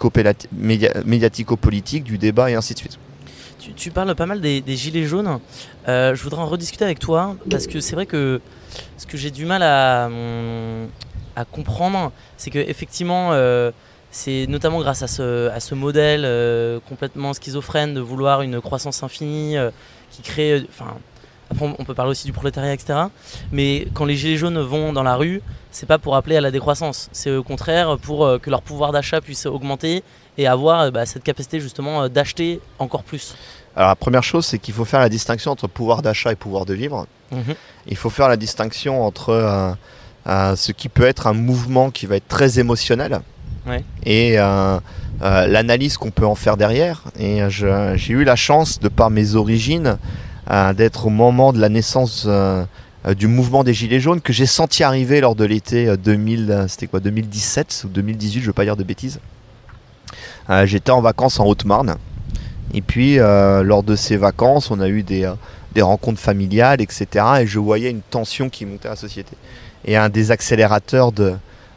médiatico-politique, du débat et ainsi de suite. Tu, tu parles pas mal des, des gilets jaunes. Euh, je voudrais en rediscuter avec toi parce que c'est vrai que ce que j'ai du mal à, à comprendre, c'est qu'effectivement... Euh, c'est notamment grâce à ce, à ce modèle euh, complètement schizophrène de vouloir une croissance infinie euh, qui crée... Enfin, après on peut parler aussi du prolétariat, et cetera. Mais quand les gilets jaunes vont dans la rue, c'est pas pour appeler à la décroissance. C'est au contraire pour euh, que leur pouvoir d'achat puisse augmenter et avoir euh, bah, cette capacité justement euh, d'acheter encore plus. Alors la première chose, c'est qu'il faut faire la distinction entre pouvoir d'achat et pouvoir de vivre. Mmh. Il faut faire la distinction entre euh, euh, ce qui peut être un mouvement qui va être très émotionnel, ouais, et euh, euh, l'analyse qu'on peut en faire derrière. Et je, j'ai eu la chance, de par mes origines, euh, d'être au moment de la naissance euh, euh, du mouvement des Gilets jaunes, que j'ai senti arriver lors de l'été deux mille, c'était quoi, deux mille dix-sept ou deux mille dix-huit, je ne veux pas dire de bêtises. Euh, j'étais en vacances en Haute-Marne. Et puis, euh, lors de ces vacances, on a eu des, euh, des rencontres familiales, et cetera. Et je voyais une tension qui montait à la société. Et un des accélérateurs de,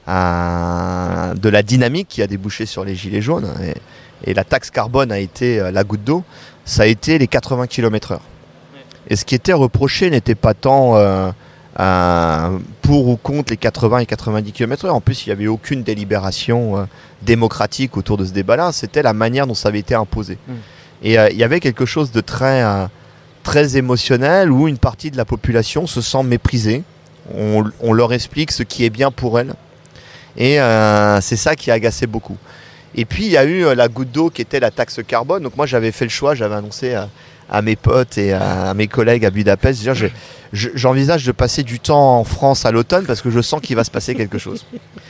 euh, de la dynamique qui a débouché sur les Gilets jaunes, et, et la taxe carbone a été euh, la goutte d'eau, ça a été les quatre-vingts kilomètres heure. Et ce qui était reproché n'était pas tant euh, euh, pour ou contre les quatre-vingts et quatre-vingt-dix kilomètres heure. En plus, il n'y avait aucune délibération euh, démocratique autour de ce débat-là. C'était la manière dont ça avait été imposé. Mmh. Et il euh, y avait quelque chose de très, euh, très émotionnel où une partie de la population se sent méprisée. On, on leur explique ce qui est bien pour elle. Et euh, c'est ça qui a agacé beaucoup. Et puis il y a eu euh, la goutte d'eau qui était la taxe carbone. Donc moi j'avais fait le choix, j'avais annoncé à, à mes potes et à, à mes collègues à Budapest, dire, je, je, j'envisage de passer du temps en France à l'automne parce que je sens qu'il va se passer quelque chose.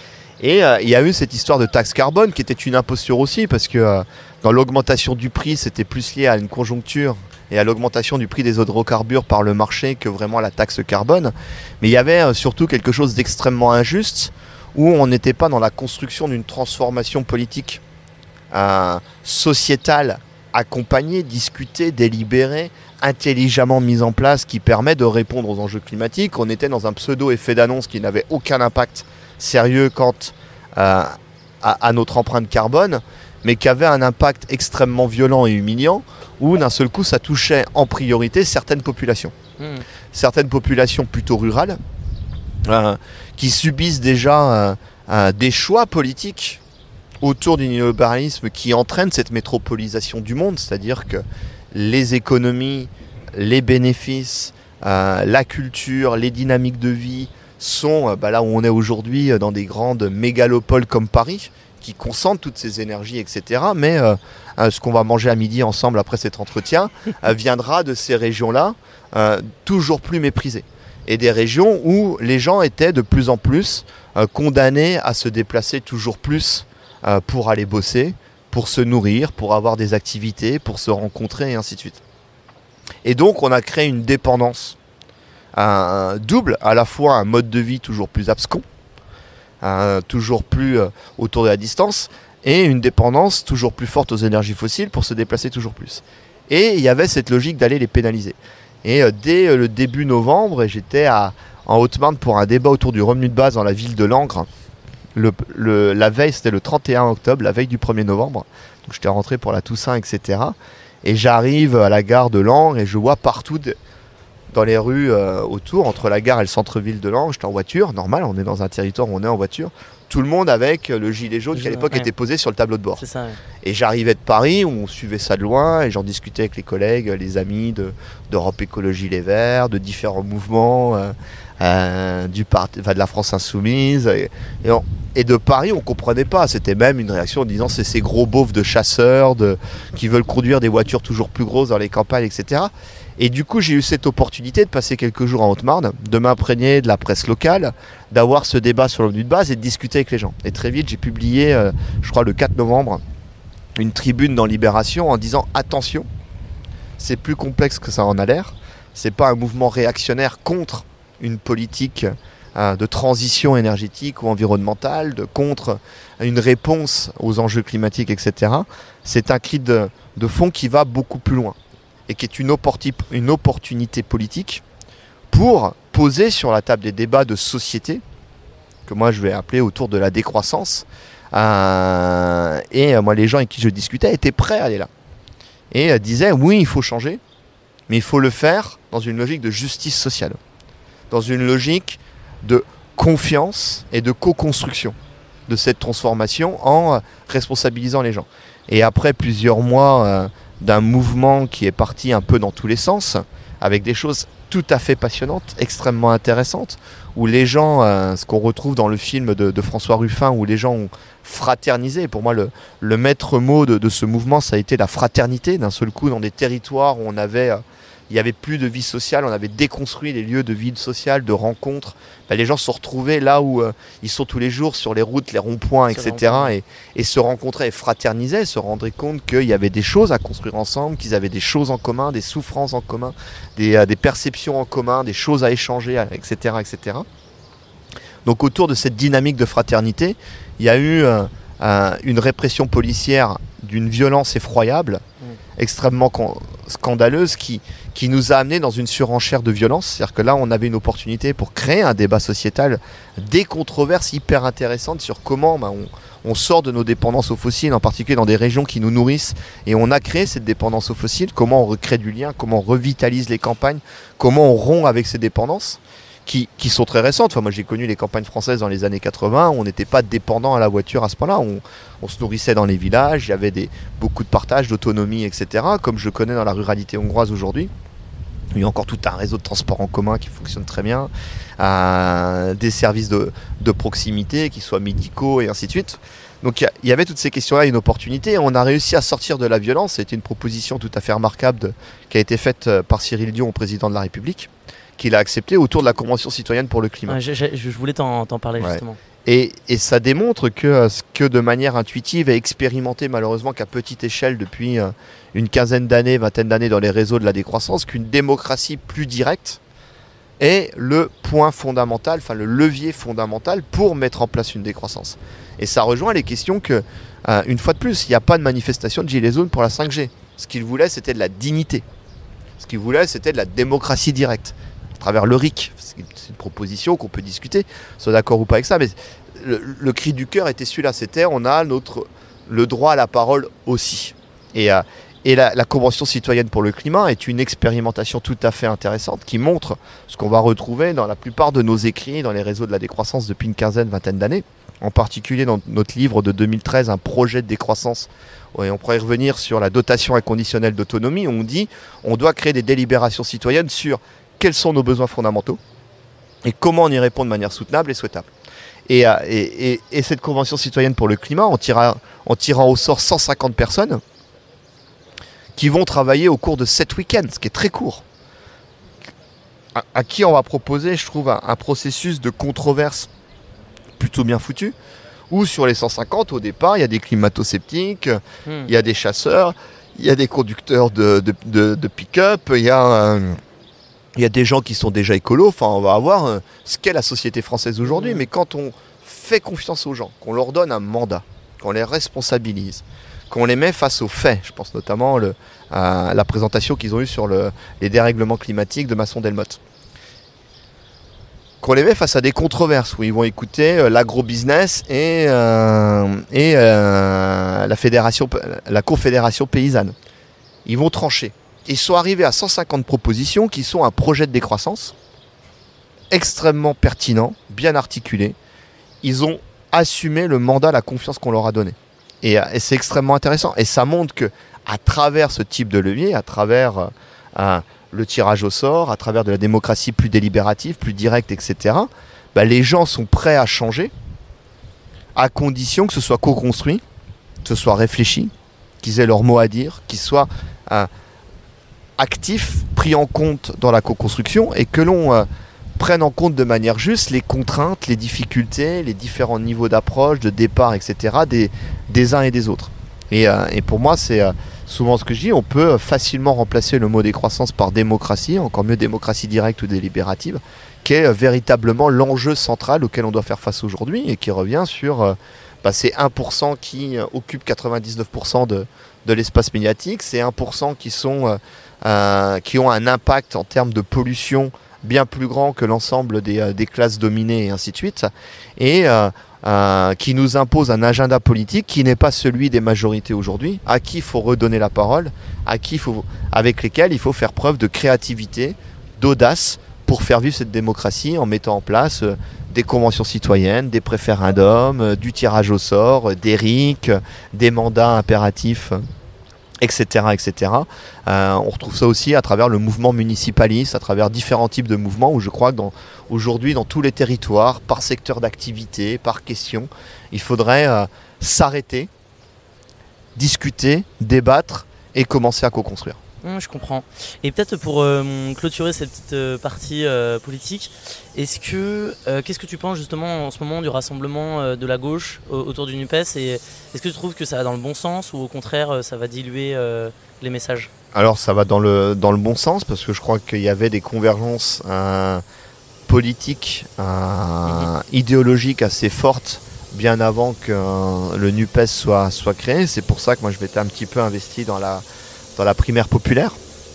Et euh, il y a eu cette histoire de taxe carbone qui était une imposture aussi, parce que euh, dans l'augmentation du prix, c'était plus lié à une conjoncture et à l'augmentation du prix des hydrocarbures par le marché que vraiment à la taxe carbone. Mais il y avait euh, surtout quelque chose d'extrêmement injuste, où on n'était pas dans la construction d'une transformation politique euh, sociétale accompagnée, discutée, délibérée, intelligemment mise en place, qui permet de répondre aux enjeux climatiques. On était dans un pseudo-effet d'annonce qui n'avait aucun impact sérieux quant euh, à, à notre empreinte carbone, mais qui avait un impact extrêmement violent et humiliant, où d'un seul coup ça touchait en priorité certaines populations. Mmh. Certaines populations plutôt rurales, euh, qui subissent déjà euh, euh, des choix politiques autour du néolibéralisme qui entraîne cette métropolisation du monde, c'est-à-dire que les économies, les bénéfices, euh, la culture, les dynamiques de vie sont bah, là où on est aujourd'hui, dans des grandes mégalopoles comme Paris, qui concentrent toutes ces énergies, et cetera. Mais euh, ce qu'on va manger à midi ensemble après cet entretien euh, viendra de ces régions-là, euh, toujours plus méprisées. Et des régions où les gens étaient de plus en plus euh, condamnés à se déplacer toujours plus euh, pour aller bosser, pour se nourrir, pour avoir des activités, pour se rencontrer et ainsi de suite. Et donc on a créé une dépendance, un double, à la fois un mode de vie toujours plus abscon, un, toujours plus euh, autour de la distance, et une dépendance toujours plus forte aux énergies fossiles pour se déplacer toujours plus. Et il y avait cette logique d'aller les pénaliser. Et euh, dès euh, le début novembre, j'étais à, en Haute-Marne pour un débat autour du revenu de base dans la ville de Langres. Le, le, la veille, c'était le trente et un octobre, la veille du premier novembre. Donc j'étais rentré pour la Toussaint, et cetera. Et j'arrive à la gare de Langres et je vois partout de, dans les rues euh, autour, entre la gare et le centre-ville de Langres, j'étais en voiture, normal, on est dans un territoire où on est en voiture, tout le monde avec le gilet jaune qui à l'époque ouais. était posé sur le tableau de bord. C'est ça, ouais. Et j'arrivais de Paris, où on suivait ça de loin, et j'en discutais avec les collègues, les amis de, d'Europe Écologie Les Verts, de différents mouvements, euh, euh, du part, enfin, de la France Insoumise, et, et, on, et de Paris on ne comprenait pas, c'était même une réaction en disant c'est ces gros beaufs de chasseurs, de, qui veulent conduire des voitures toujours plus grosses dans les campagnes, et cetera. Et du coup, j'ai eu cette opportunité de passer quelques jours en Haute-Marne, de m'imprégner de la presse locale, d'avoir ce débat sur le revenu de base et de discuter avec les gens. Et très vite, j'ai publié, euh, je crois le quatre novembre, une tribune dans Libération en disant « Attention, c'est plus complexe que ça en a l'air. C'est pas un mouvement réactionnaire contre une politique euh, de transition énergétique ou environnementale, de, contre une réponse aux enjeux climatiques, et cetera. C'est un cri de, de fond qui va beaucoup plus loin. Et qui est une, opporti- une opportunité politique pour poser sur la table des débats de société, que moi je vais appeler autour de la décroissance. Euh, et euh, moi, les gens avec qui je discutais étaient prêts à aller là. Et euh, disaient, oui, il faut changer, mais il faut le faire dans une logique de justice sociale, dans une logique de confiance et de co-construction de cette transformation en euh, responsabilisant les gens. Et après plusieurs mois... Euh, d'un mouvement qui est parti un peu dans tous les sens, avec des choses tout à fait passionnantes, extrêmement intéressantes, où les gens, euh, ce qu'on retrouve dans le film de, de François Ruffin, où les gens ont fraternisé. Pour moi, le, le maître mot de, de ce mouvement, ça a été la fraternité, d'un seul coup, dans des territoires où on avait, euh, il n'y avait plus de vie sociale, on avait déconstruit les lieux de vie sociale, de rencontres. Ben, les gens se sont retrouvés là où euh, ils sont tous les jours, sur les routes, les ronds-points, et cetera. Et, et se rencontraient et fraternisaient, se rendraient compte qu'il y avait des choses à construire ensemble, qu'ils avaient des choses en commun, des souffrances en commun, des, euh, des perceptions en commun, des choses à échanger, et cetera, et cetera. Donc autour de cette dynamique de fraternité, il y a eu euh, euh, une répression policière d'une violence effroyable, mmh. extrêmement con- scandaleuse, qui, qui nous a amené dans une surenchère de violence. C'est-à-dire que là, on avait une opportunité pour créer un débat sociétal, des controverses hyper intéressantes sur comment ben, on, on sort de nos dépendances aux fossiles, en particulier dans des régions qui nous nourrissent, et on a créé cette dépendance aux fossiles, comment on recrée du lien, comment on revitalise les campagnes, comment on rompt avec ces dépendances. Qui, qui sont très récentes. Enfin, moi, j'ai connu les campagnes françaises dans les années quatre-vingts. On n'était pas dépendant à la voiture à ce point-là. On, on se nourrissait dans les villages. Il y avait des, beaucoup de partage, d'autonomie, et cetera. Comme je connais dans la ruralité hongroise aujourd'hui. Il y a encore tout un réseau de transport en commun qui fonctionne très bien. Euh, des services de, de proximité, qui soient médicaux et ainsi de suite. Donc, il y, y avait toutes ces questions-là, une opportunité. On a réussi à sortir de la violence. C'était une proposition tout à fait remarquable de, qui a été faite par Cyril Dion au président de la République, qu'il a accepté autour de la Convention citoyenne pour le climat. Ouais, je, je, je voulais t'en, t'en parler ouais. justement. Et, et ça démontre que, que de manière intuitive et expérimentée malheureusement qu'à petite échelle depuis une quinzaine d'années, vingtaine d'années dans les réseaux de la décroissance, qu'une démocratie plus directe est le point fondamental, enfin le levier fondamental pour mettre en place une décroissance. Et ça rejoint les questions que, euh, une fois de plus, il n'y a pas de manifestation de gilets jaunes pour la cinq G. Ce qu'ils voulaient, c'était de la dignité. Ce qu'ils voulaient, c'était de la démocratie directe. À travers le R I C. C'est une proposition qu'on peut discuter, soit d'accord ou pas avec ça, mais le, le cri du cœur était celui-là, c'était on a notre, le droit à la parole aussi. Et, euh, et la, la Convention citoyenne pour le climat est une expérimentation tout à fait intéressante qui montre ce qu'on va retrouver dans la plupart de nos écrits dans les réseaux de la décroissance depuis une quinzaine, vingtaine d'années, en particulier dans notre livre de deux mille treize, un projet de décroissance. Et on pourrait revenir sur la dotation inconditionnelle d'autonomie, où on dit on doit créer des délibérations citoyennes sur quels sont nos besoins fondamentaux et comment on y répond de manière soutenable et souhaitable. Et, et, et, et cette Convention citoyenne pour le climat, on tirera, on tirera au sort cent cinquante personnes qui vont travailler au cours de sept week-ends, ce qui est très court. À, à qui on va proposer, je trouve, un, un processus de controverse plutôt bien foutu, Où sur les cent cinquante, au départ, il y a des climato-sceptiques, il Hmm. y a des chasseurs, il y a des conducteurs de, de, de- de pick-up, il y a, euh, il y a des gens qui sont déjà écolos. Enfin, on va voir euh, ce qu'est la société française aujourd'hui. Mhm. Mais quand on fait confiance aux gens, qu'on leur donne un mandat, qu'on les responsabilise, qu'on les met face aux faits, je pense notamment le, à la présentation qu'ils ont eue sur le, les dérèglements climatiques de Masson-Delmotte, qu'on les met face à des controverses où ils vont écouter euh, l'agro-business et, euh, et euh, la, fédération, la confédération paysanne. Ils vont trancher. Ils sont arrivés à cent cinquante propositions qui sont un projet de décroissance extrêmement pertinent, bien articulé. Ils ont assumé le mandat, la confiance qu'on leur a donné. Et, euh, et c'est extrêmement intéressant. Et ça montre que à travers ce type de levier, à travers euh, un le tirage au sort, à travers de la démocratie plus délibérative, plus directe, et cetera, bah, les gens sont prêts à changer à condition que ce soit co-construit, que ce soit réfléchi, qu'ils aient leur mot à dire, qu'ils soient euh, actifs, pris en compte dans la co-construction et que l'on euh, prenne en compte de manière juste les contraintes, les difficultés, les différents niveaux d'approche, de départ, et cetera des, des uns et des autres. Et, euh, et pour moi, c'est euh, souvent ce que je dis, on peut facilement remplacer le mot décroissance par démocratie, encore mieux démocratie directe ou délibérative, qui est euh, véritablement l'enjeu central auquel on doit faire face aujourd'hui et qui revient sur euh, bah, ces un pour cent qui euh, occupent quatre-vingt-dix-neuf pour cent de, de l'espace médiatique, ces un pour cent qui, sont, euh, euh, qui ont un impact en termes de pollution bien plus grand que l'ensemble des, euh, des classes dominées et ainsi de suite, et euh, Euh, qui nous impose un agenda politique qui n'est pas celui des majorités aujourd'hui, à qui il faut redonner la parole, à qui faut, avec lesquels il faut faire preuve de créativité, d'audace pour faire vivre cette démocratie en mettant en place euh, des conventions citoyennes, des préférendums, euh, du tirage au sort, euh, des R I C, euh, des mandats impératifs, et cetera et cetera. Euh, on retrouve ça aussi à travers le mouvement municipaliste, à travers différents types de mouvements où je crois que dans, aujourd'hui dans tous les territoires, par secteur d'activité, par question, il faudrait euh, s'arrêter, discuter, débattre et commencer à co-construire. Mmh, je comprends. Et peut-être pour euh, clôturer cette petite euh, partie euh, politique, est-ce que euh, qu'est-ce que tu penses justement en ce moment du rassemblement euh, de la gauche au- autour du NUPES, et est-ce que tu trouves que ça va dans le bon sens ou au contraire euh, ça va diluer euh, les messages? Alors ça va dans le, dans le bon sens parce que je crois qu'il y avait des convergences euh, politiques, euh, mm-hmm. idéologiques assez fortes bien avant que euh, le NUPES soit, soit créé. C'est pour ça que moi je m'étais un petit peu investi dans la dans la primaire populaire.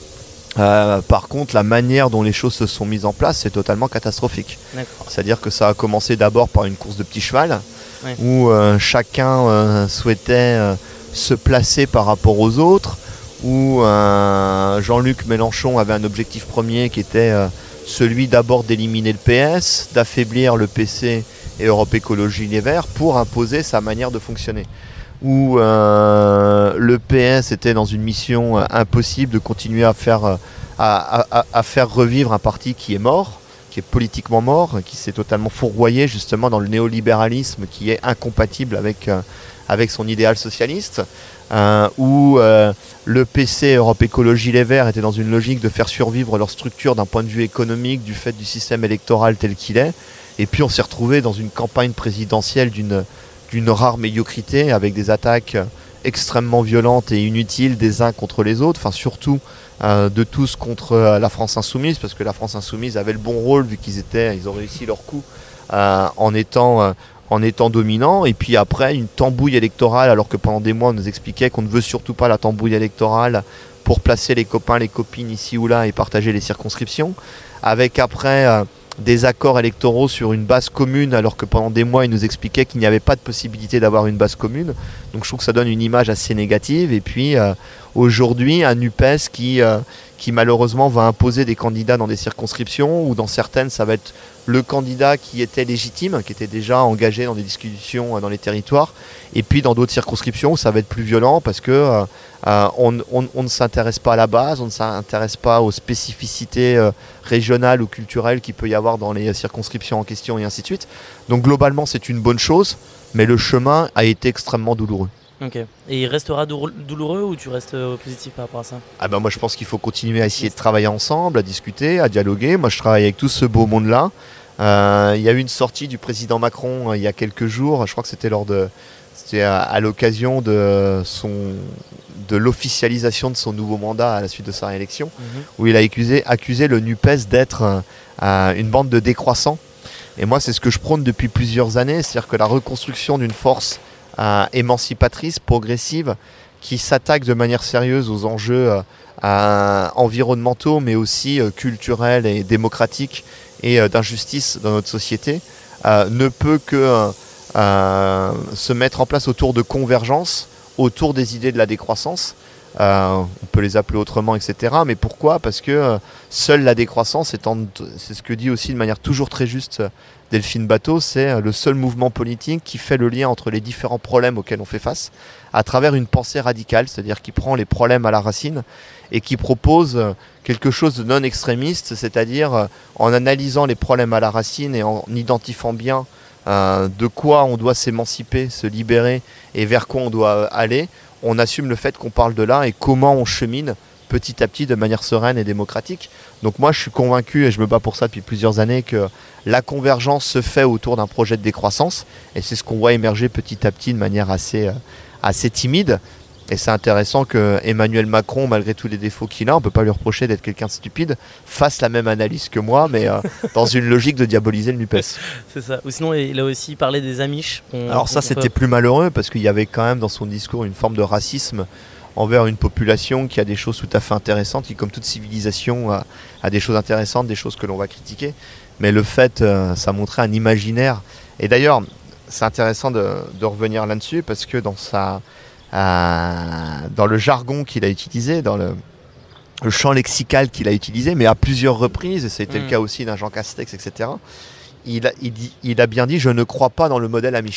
Euh, par contre, la manière dont les choses se sont mises en place, c'est totalement catastrophique. D'accord. C'est-à-dire que ça a commencé d'abord par une course de petit cheval, Oui. où euh, chacun euh, souhaitait euh, se placer par rapport aux autres, où euh, Jean-Luc Mélenchon avait un objectif premier qui était euh, celui d'abord d'éliminer le P S, d'affaiblir le P C et Europe Écologie Les Verts pour imposer sa manière de fonctionner. Où euh, le P S était dans une mission euh, impossible de continuer à faire, euh, à, à, à faire revivre un parti qui est mort, qui est politiquement mort, qui s'est totalement fourvoyé justement dans le néolibéralisme qui est incompatible avec, euh, avec son idéal socialiste, euh, où euh, le P C Europe Écologie Les Verts était dans une logique de faire survivre leur structure d'un point de vue économique du fait du système électoral tel qu'il est, et puis on s'est retrouvé dans une campagne présidentielle d'une d'une rare médiocrité, avec des attaques extrêmement violentes et inutiles des uns contre les autres, enfin surtout euh, de tous contre euh, la France Insoumise, parce que la France Insoumise avait le bon rôle vu qu'ils étaient, ils ont réussi leur coup euh, en étant euh, en étant dominants, et puis après une tambouille électorale, alors que pendant des mois on nous expliquait qu'on ne veut surtout pas la tambouille électorale pour placer les copains, les copines ici ou là et partager les circonscriptions, avec après euh, des accords électoraux sur une base commune, alors que pendant des mois ils nous expliquaient qu'il n'y avait pas de possibilité d'avoir une base commune. Donc je trouve que ça donne une image assez négative. Et puis euh, aujourd'hui un NUPES qui, euh, qui malheureusement va imposer des candidats dans des circonscriptions, ou dans certaines ça va être le candidat qui était légitime, qui était déjà engagé dans des discussions euh, dans les territoires, et puis dans d'autres circonscriptions où ça va être plus violent parce que euh, euh, on, on, on ne s'intéresse pas à la base, on ne s'intéresse pas aux spécificités euh, régionales ou culturelles qu'il peut y avoir dans les circonscriptions en question, et ainsi de suite. Donc globalement c'est une bonne chose, mais le chemin a été extrêmement douloureux. Ok. Et il restera dour- douloureux ou tu restes euh, positif par rapport à ça? Ah ben moi je pense qu'il faut continuer à essayer de travailler ensemble, à discuter, à dialoguer. Moi je travaille avec tout ce beau monde-là. Euh, il y a eu une sortie du président Macron euh, il y a quelques jours, je crois que c'était lors de, c'était à, à l'occasion de son, de l'officialisation de son nouveau mandat à la suite de sa réélection, mmh. où il a accusé, accusé le NUPES d'être euh, une bande de décroissants. Et moi, c'est ce que je prône depuis plusieurs années, c'est-à-dire que la reconstruction d'une force euh, émancipatrice, progressive, qui s'attaque de manière sérieuse aux enjeux euh, environnementaux, mais aussi euh, culturels et démocratiques et euh, d'injustice dans notre société, euh, ne peut que euh, se mettre en place autour de convergence, autour des idées de la décroissance. Euh, on peut les appeler autrement, et cetera. Mais pourquoi ? Parce que euh, seule la décroissance, étant, c'est ce que dit aussi de manière toujours très juste Delphine Batho, c'est le seul mouvement politique qui fait le lien entre les différents problèmes auxquels on fait face à travers une pensée radicale, c'est-à-dire qui prend les problèmes à la racine et qui propose quelque chose de non extrémiste, c'est-à-dire en analysant les problèmes à la racine et en identifiant bien euh, de quoi on doit s'émanciper, se libérer et vers quoi on doit aller. On assume le fait qu'on parle de là et comment on chemine petit à petit de manière sereine et démocratique. Donc moi je suis convaincu, et je me bats pour ça depuis plusieurs années, que la convergence se fait autour d'un projet de décroissance, et c'est ce qu'on voit émerger petit à petit de manière assez, assez timide. Et c'est intéressant que Emmanuel Macron, malgré tous les défauts qu'il a, on ne peut pas lui reprocher d'être quelqu'un de stupide, fasse la même analyse que moi, mais euh, dans une logique de diaboliser le NUPES. C'est ça. Ou sinon, il a aussi parlé des Amish. On, Alors ça, c'était peut... plus malheureux, parce qu'il y avait quand même dans son discours une forme de racisme envers une population qui a des choses tout à fait intéressantes, qui, comme toute civilisation, a, a des choses intéressantes, des choses que l'on va critiquer. Mais le fait, euh, ça montrait un imaginaire. Et d'ailleurs, c'est intéressant de, de revenir là-dessus, parce que dans sa... Euh, dans le jargon qu'il a utilisé, dans le, le champ lexical qu'il a utilisé, mais à plusieurs reprises, et c'était mmh. le cas aussi d'un Jean Castex, et cetera, il a, il, dit, il a bien dit « je ne crois pas dans le modèle Amish ».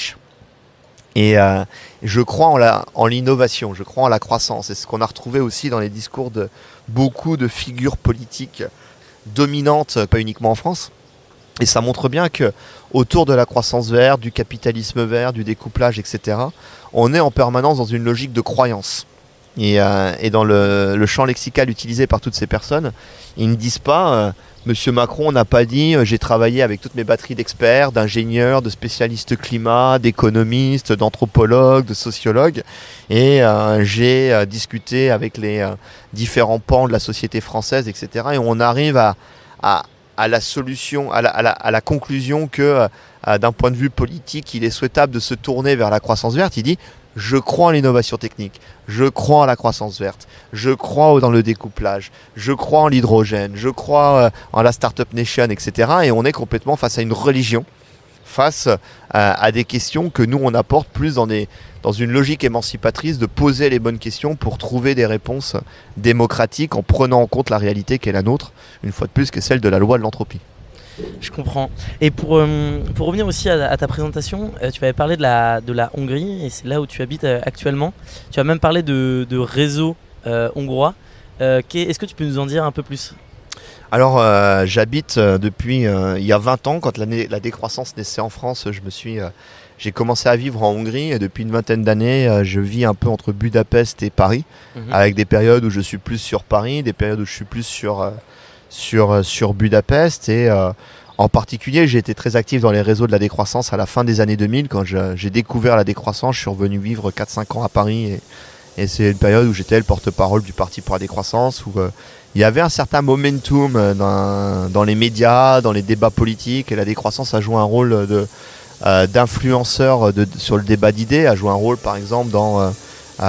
Et euh, je crois en, la, en l'innovation, je crois en la croissance. C'est ce qu'on a retrouvé aussi dans les discours de beaucoup de figures politiques dominantes, pas uniquement en France. Et ça montre bien que autour de la croissance verte, du capitalisme vert, du découplage, et cetera, on est en permanence dans une logique de croyance. Et, euh, et dans le, le champ lexical utilisé par toutes ces personnes, ils ne disent pas euh, « Monsieur Macron n'a pas dit euh, j'ai travaillé avec toutes mes batteries d'experts, d'ingénieurs, de spécialistes climat, d'économistes, d'anthropologues, de sociologues, et euh, j'ai euh, discuté avec les euh, différents pans de la société française, et cetera » Et on arrive à... à à la solution, à la, à la, à la conclusion que euh, d'un point de vue politique, il est souhaitable de se tourner vers la croissance verte. Il dit « je crois en l'innovation technique, je crois en la croissance verte, je crois dans le découplage, je crois en l'hydrogène, je crois euh, en la Startup Nation, et cetera » Et on est complètement face à une religion, face euh, à des questions que nous, on apporte plus dans, des, dans une logique émancipatrice de poser les bonnes questions pour trouver des réponses démocratiques en prenant en compte la réalité qui est la nôtre, une fois de plus, qui est celle de la loi de l'entropie. Je comprends. Et pour, euh, pour revenir aussi à, à ta présentation, euh, tu avais parlé de la, de la Hongrie, et c'est là où tu habites euh, actuellement. Tu as même parlé de, de réseau euh, hongrois. Euh, est-ce que tu peux nous en dire un peu plus ? Alors, euh, j'habite euh, depuis euh, il y a vingt ans, quand la, la décroissance naissait en France, je me suis, euh, j'ai commencé à vivre en Hongrie, et depuis une vingtaine d'années, euh, je vis un peu entre Budapest et Paris, mmh. avec des périodes où je suis plus sur Paris, des périodes où je suis plus sur, euh, sur, euh, sur Budapest, et euh, en particulier, j'ai été très actif dans les réseaux de la décroissance à la fin des années deux mille, quand je, j'ai découvert la décroissance, je suis revenu vivre quatre cinq ans à Paris, et, et c'est une période où j'étais le porte-parole du Parti pour la décroissance, où euh, il y avait un certain momentum dans, dans les médias, dans les débats politiques, et la décroissance a joué un rôle de, euh, d'influenceur de, sur le débat d'idées, a joué un rôle par exemple dans euh,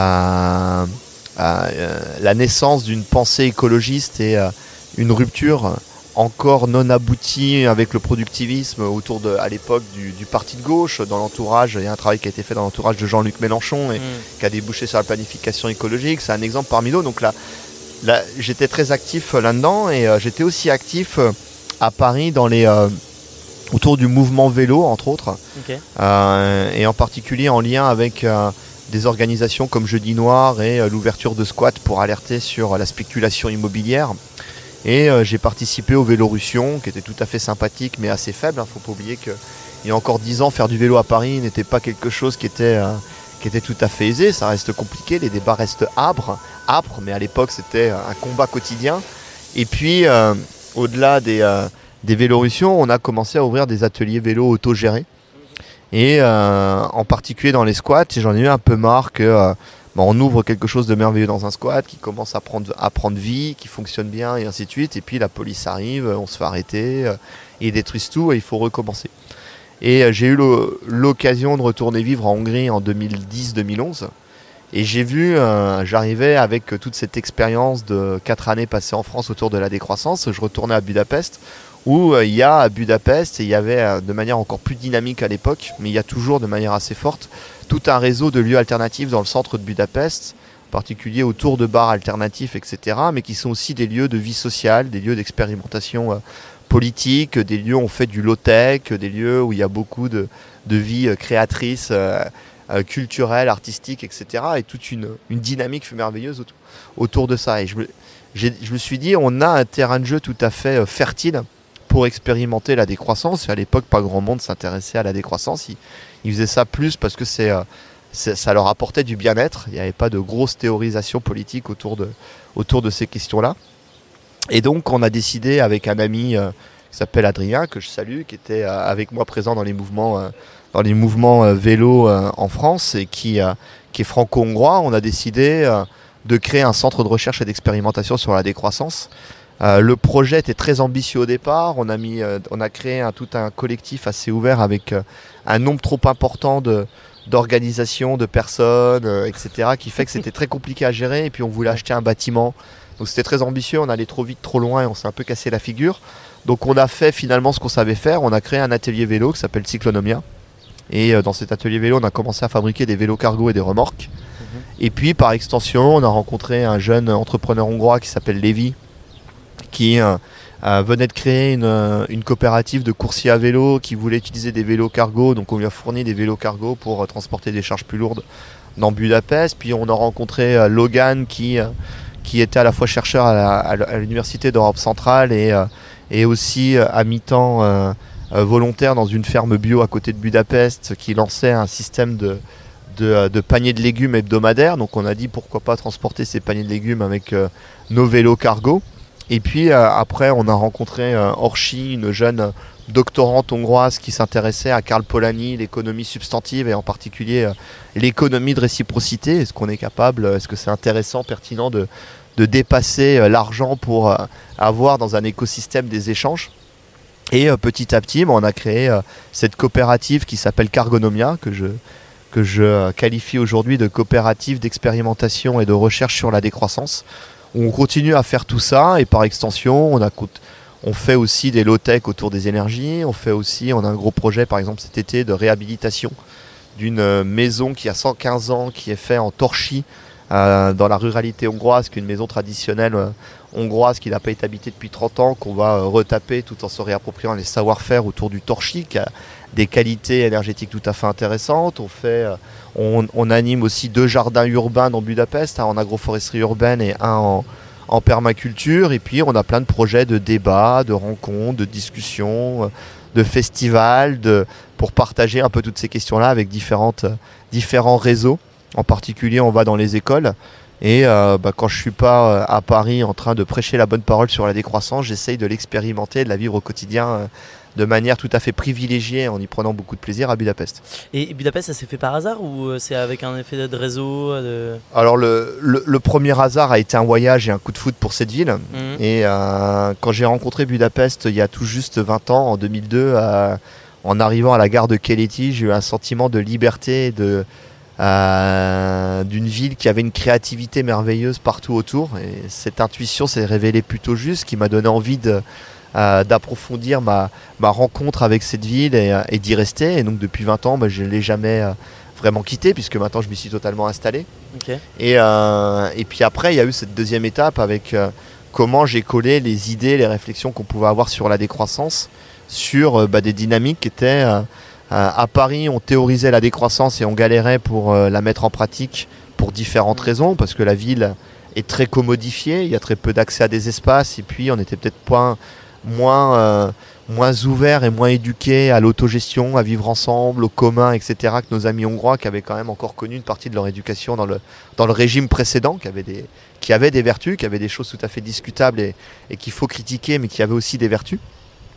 euh, euh, la naissance d'une pensée écologiste et euh, une rupture encore non aboutie avec le productivisme autour de, à l'époque du, du parti de gauche, dans l'entourage. Il y a un travail qui a été fait dans l'entourage de Jean-Luc Mélenchon et mmh. qui a débouché sur la planification écologique. C'est un exemple parmi d'autres. Donc là, Là, j'étais très actif là-dedans, et euh, j'étais aussi actif euh, à Paris dans les, euh, autour du mouvement vélo, entre autres, okay. euh, et en particulier en lien avec euh, des organisations comme Jeudi Noir et euh, l'ouverture de squats pour alerter sur euh, la spéculation immobilière. Et euh, j'ai participé au Vélorussion, qui était tout à fait sympathique, mais assez faible. Il hein, ne faut pas oublier qu'il y a encore dix ans, faire du vélo à Paris n'était pas quelque chose qui était... Euh, qui était tout à fait aisé, ça reste compliqué, les débats restent âpres, âpres mais à l'époque c'était un combat quotidien. Et puis, euh, au-delà des, euh, des Vélorussions, on a commencé à ouvrir des ateliers vélo autogérés. Et euh, en particulier dans les squats, j'en ai eu un peu marre que euh, bah, on ouvre quelque chose de merveilleux dans un squat qui commence à prendre, à prendre vie, qui fonctionne bien et ainsi de suite. Et puis la police arrive, on se fait arrêter, euh, ils détruisent tout et il faut recommencer. Et euh, j'ai eu l'occasion de retourner vivre en Hongrie en deux mille dix deux mille onze. Et j'ai vu, euh, j'arrivais avec toute cette expérience de quatre années passées en France autour de la décroissance. Je retournais à Budapest, où euh, il y a à Budapest, et il y avait euh, de manière encore plus dynamique à l'époque, mais il y a toujours de manière assez forte, tout un réseau de lieux alternatifs dans le centre de Budapest, en particulier autour de bars alternatifs, et cetera, mais qui sont aussi des lieux de vie sociale, des lieux d'expérimentation euh, politique, des lieux où on fait du low-tech, des lieux où il y a beaucoup de, de vie euh, créatrice, euh, euh, culturelle, artistique, et cetera. Et toute une, une dynamique merveilleuse autour, autour de ça. Et je me, j'ai, je me suis dit, on a un terrain de jeu tout à fait euh, fertile pour expérimenter la décroissance. Et à l'époque, pas grand monde s'intéressait à la décroissance. Ils, ils faisaient ça plus parce que c'est, euh, c'est, ça leur apportait du bien-être. Il n'y avait pas de grosse théorisation politique autour de, autour de ces questions-là. Et donc, on a décidé avec un ami euh, qui s'appelle Adrien, que je salue, qui était euh, avec moi présent dans les mouvements, euh, dans les mouvements euh, vélo euh, en France et qui, euh, qui est franco-hongrois. On a décidé euh, de créer un centre de recherche et d'expérimentation sur la décroissance. Euh, le projet était très ambitieux au départ. On a, mis, euh, on a créé un, tout un collectif assez ouvert avec euh, un nombre trop important de, d'organisations, de personnes, euh, et cetera, qui fait que c'était très compliqué à gérer. Et puis, on voulait acheter un bâtiment. Donc, c'était très ambitieux. On allait trop vite, trop loin et on s'est un peu cassé la figure. Donc, on a fait finalement ce qu'on savait faire. On a créé un atelier vélo qui s'appelle Cyclonomia. Et euh, dans cet atelier vélo, on a commencé à fabriquer des vélos cargo et des remorques. Mmh. Et puis, par extension, on a rencontré un jeune entrepreneur hongrois qui s'appelle Lévi, qui euh, euh, venait de créer une, euh, une coopérative de coursiers à vélo qui voulait utiliser des vélos cargo. Donc on lui a fourni des vélos cargo pour euh, transporter des charges plus lourdes dans Budapest. Puis on a rencontré euh, Logan qui, euh, qui était à la fois chercheur à, la, à l'université d'Europe centrale et, euh, et aussi euh, à mi-temps euh, euh, volontaire dans une ferme bio à côté de Budapest qui lançait un système de, de, de paniers de légumes hebdomadaires. Donc on a dit pourquoi pas transporter ces paniers de légumes avec euh, nos vélos cargo. Et puis euh, après, on a rencontré euh, Orchi, une jeune doctorante hongroise qui s'intéressait à Karl Polanyi, l'économie substantive et en particulier euh, l'économie de réciprocité. Est-ce qu'on est capable, est-ce que c'est intéressant, pertinent de, de dépasser euh, l'argent pour euh, avoir dans un écosystème des échanges? Et euh, petit à petit, bah, on a créé euh, cette coopérative qui s'appelle Cargonomia, que je, que je euh, qualifie aujourd'hui de coopérative d'expérimentation et de recherche sur la décroissance. On continue à faire tout ça et par extension, on, a, on fait aussi des low-tech autour des énergies. On fait aussi, on a un gros projet par exemple cet été de réhabilitation d'une maison qui a cent quinze ans, qui est faite en torchis euh, dans la ruralité hongroise, qui est une maison traditionnelle euh, hongroise qui n'a pas été habitée depuis trente ans, qu'on va euh, retaper tout en se réappropriant les savoir-faire autour du torchis, qui a des qualités énergétiques tout à fait intéressantes. On fait... Euh, On, on anime aussi deux jardins urbains dans Budapest, un en agroforesterie urbaine et un en, en permaculture. Et puis on a plein de projets de débats, de rencontres, de discussions, de festivals, de, pour partager un peu toutes ces questions-là avec différentes, différents réseaux. En particulier, on va dans les écoles. Et euh, bah, quand je ne suis pas à Paris en train de prêcher la bonne parole sur la décroissance, j'essaye de l'expérimenter, de la vivre au quotidien euh, de manière tout à fait privilégiée en y prenant beaucoup de plaisir à Budapest. Et Budapest, ça s'est fait par hasard ou c'est avec un effet de réseau de... Alors le, le, le premier hasard a été un voyage et un coup de foot pour cette ville. Mmh. Et euh, quand j'ai rencontré Budapest il y a tout juste vingt ans, en deux mille deux, euh, en arrivant à la gare de Keleti, j'ai eu un sentiment de liberté, de, euh, d'une ville qui avait une créativité merveilleuse partout autour. Et cette intuition s'est révélée plutôt juste, qui m'a donné envie de... Euh, d'approfondir ma, ma rencontre avec cette ville et, euh, et d'y rester. Et donc depuis vingt ans, bah, je ne l'ai jamais euh, vraiment quitté, puisque maintenant je m'y suis totalement installé. Okay. Et, euh, et puis après, il y a eu cette deuxième étape avec euh, comment j'ai collé les idées, les réflexions qu'on pouvait avoir sur la décroissance, sur euh, bah, des dynamiques qui étaient... Euh, à Paris, on théorisait la décroissance et on galérait pour euh, la mettre en pratique pour différentes raisons, parce que la ville est très commodifiée, il y a très peu d'accès à des espaces, et puis on était peut-être point... moins, euh, moins ouvert et moins éduqué à l'autogestion, à vivre ensemble, au commun, et cetera, que nos amis hongrois qui avaient quand même encore connu une partie de leur éducation dans le, dans le régime précédent, qui avait, des, qui avait des vertus, qui avait des choses tout à fait discutables et, et qu'il faut critiquer, mais qui avaient aussi des vertus.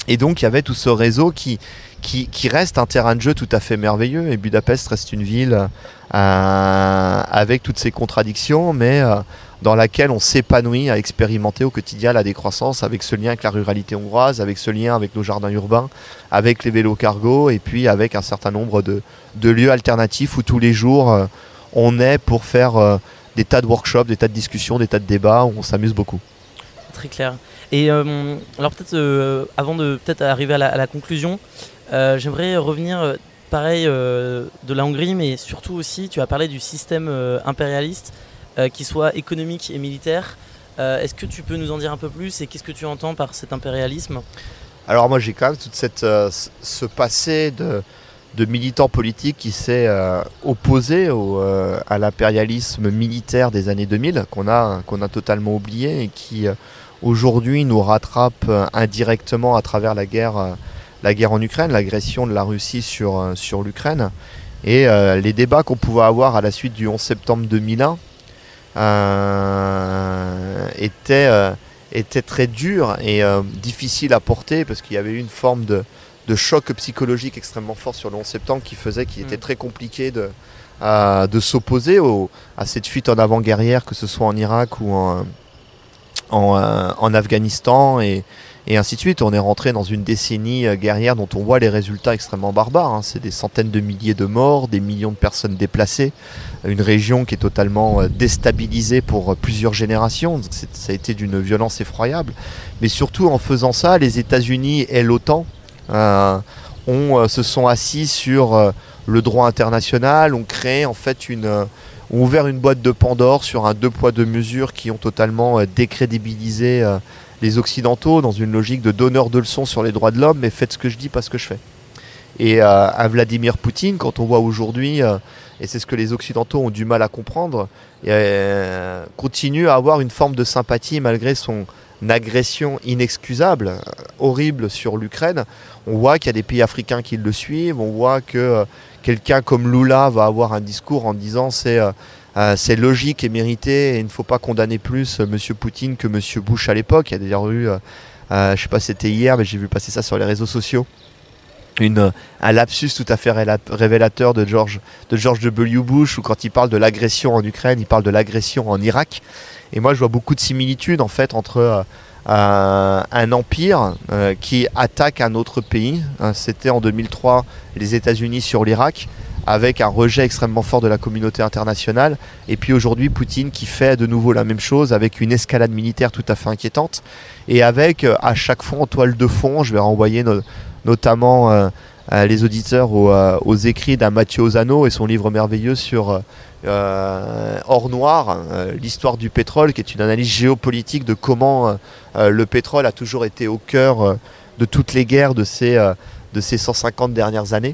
Et donc il y avait tout ce réseau qui, qui, qui reste un terrain de jeu tout à fait merveilleux. Et Budapest reste une ville euh, avec toutes ses contradictions, mais euh, dans laquelle on s'épanouit à expérimenter au quotidien la décroissance, avec ce lien avec la ruralité hongroise, avec ce lien avec nos jardins urbains, avec les vélos cargo, et puis avec un certain nombre de, de lieux alternatifs où tous les jours euh, on est pour faire euh, des tas de workshops, des tas de discussions, des tas de débats où on s'amuse beaucoup. Très clair. Et euh, alors peut-être euh, avant de peut-être arriver à la, à la conclusion, euh, j'aimerais revenir euh, pareil euh, de la Hongrie, mais surtout aussi tu as parlé du système euh, impérialiste, euh, qui soit économique et militaire. Euh, est-ce que tu peux nous en dire un peu plus et qu'est-ce que tu entends par cet impérialisme ? Alors moi j'ai quand même toute cette, euh, ce passé de, de militant politique qui s'est euh, opposé au, euh, à l'impérialisme militaire des années deux mille, qu'on a, qu'on a totalement oublié et qui euh, aujourd'hui nous rattrape euh, indirectement à travers la guerre, euh, la guerre en Ukraine, l'agression de la Russie sur, euh, sur l'Ukraine. Et euh, les débats qu'on pouvait avoir à la suite du onze septembre deux mille un euh, étaient, euh, étaient très durs et euh, difficiles à porter parce qu'il y avait eu une forme de, de choc psychologique extrêmement fort sur le onze septembre qui faisait qu'il était très compliqué de, euh, de s'opposer au, à cette fuite en avant guerrière, que ce soit en Irak ou en, en, euh, en Afghanistan et, et ainsi de suite. On est rentré dans une décennie euh, guerrière dont on voit les résultats extrêmement barbares, hein. C'est des centaines de milliers de morts, des millions de personnes déplacées, une région qui est totalement euh, déstabilisée pour euh, plusieurs générations. Donc c'est, ça a été d'une violence effroyable. Mais surtout en faisant ça, les États-Unis et l'OTAN euh, ont, euh, se sont assis sur euh, le droit international, ont créé en fait une... Euh, ont ouvert une boîte de Pandore sur un deux poids deux mesures qui ont totalement euh, décrédibilisé euh, les Occidentaux dans une logique de donneur de leçons sur les droits de l'homme, mais faites ce que je dis, pas ce que je fais. Et euh, à Vladimir Poutine, quand on voit aujourd'hui, euh, et c'est ce que les Occidentaux ont du mal à comprendre, euh, continue à avoir une forme de sympathie malgré son agression inexcusable, euh, horrible sur l'Ukraine. On voit qu'il y a des pays africains qui le suivent, on voit que euh, quelqu'un comme Lula va avoir un discours en disant c'est... Euh, Euh, c'est logique et mérité et il ne faut pas condamner plus euh, M. Poutine que M. Bush à l'époque. Il y a d'ailleurs eu, euh, euh, je ne sais pas si c'était hier, mais j'ai vu passer ça sur les réseaux sociaux, une, euh, un lapsus tout à fait révélateur de George, de George W. Bush, où quand il parle de l'agression en Ukraine, il parle de l'agression en Irak. Et moi je vois beaucoup de similitudes en fait entre euh, euh, un empire euh, qui attaque un autre pays. Euh, c'était en deux mille trois les États-Unis sur l'Irak, avec un rejet extrêmement fort de la communauté internationale, et puis aujourd'hui Poutine qui fait de nouveau la même chose avec une escalade militaire tout à fait inquiétante, et avec euh, à chaque fois en toile de fond, je vais renvoyer no- notamment euh, euh, les auditeurs aux, euh, aux écrits d'un Mathieu Ozano et son livre merveilleux sur euh, Or Noir, euh, l'histoire du pétrole, qui est une analyse géopolitique de comment euh, le pétrole a toujours été au cœur euh, de toutes les guerres de ces, euh, de ces cent cinquante dernières années.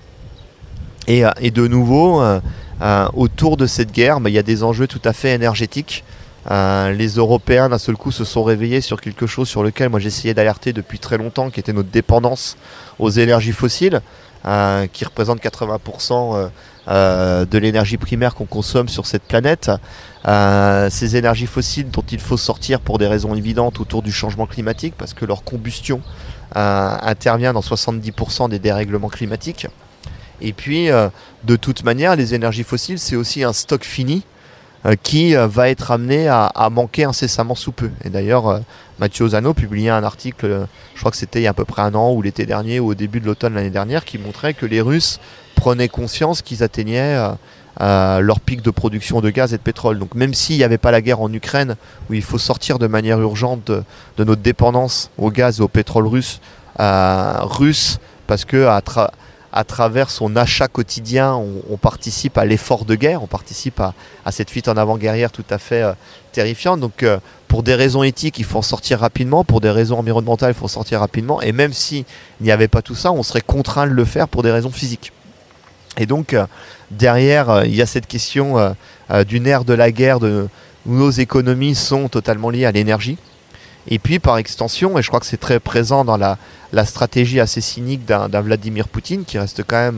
Et, et de nouveau, euh, euh, autour de cette guerre, bah, y a des enjeux tout à fait énergétiques. Euh, les Européens, d'un seul coup, se sont réveillés sur quelque chose sur lequel moi j'essayais d'alerter depuis très longtemps, qui était notre dépendance aux énergies fossiles, euh, qui représentent quatre-vingts pour cent euh, euh, de l'énergie primaire qu'on consomme sur cette planète. Euh, ces énergies fossiles dont il faut sortir pour des raisons évidentes autour du changement climatique, parce que leur combustion euh, intervient dans soixante-dix pour cent des dérèglements climatiques. Et puis, euh, de toute manière, les énergies fossiles, c'est aussi un stock fini euh, qui euh, va être amené à, à manquer incessamment sous peu. Et d'ailleurs, euh, Mathieu Ozano publiait un article, euh, je crois que c'était il y a à peu près un an, ou l'été dernier, ou au début de l'automne l'année dernière, qui montrait que les Russes prenaient conscience qu'ils atteignaient euh, euh, leur pic de production de gaz et de pétrole. Donc même s'il n'y avait pas la guerre en Ukraine, où il faut sortir de manière urgente de, de notre dépendance au gaz et au pétrole russe, euh, russe parce que à tra- à travers son achat quotidien, on, on participe à l'effort de guerre, on participe à, à cette fuite en avant guerrière tout à fait euh, terrifiante. Donc euh, pour des raisons éthiques, il faut en sortir rapidement, pour des raisons environnementales, il faut en sortir rapidement. Et même s'il n'y avait pas tout ça, on serait contraint de le faire pour des raisons physiques. Et donc euh, derrière, euh, il y a cette question euh, euh, d'une ère de la guerre de, où nos économies sont totalement liées à l'énergie. Et puis par extension, et je crois que c'est très présent dans la, la stratégie assez cynique d'un, d'un Vladimir Poutine, qui reste quand même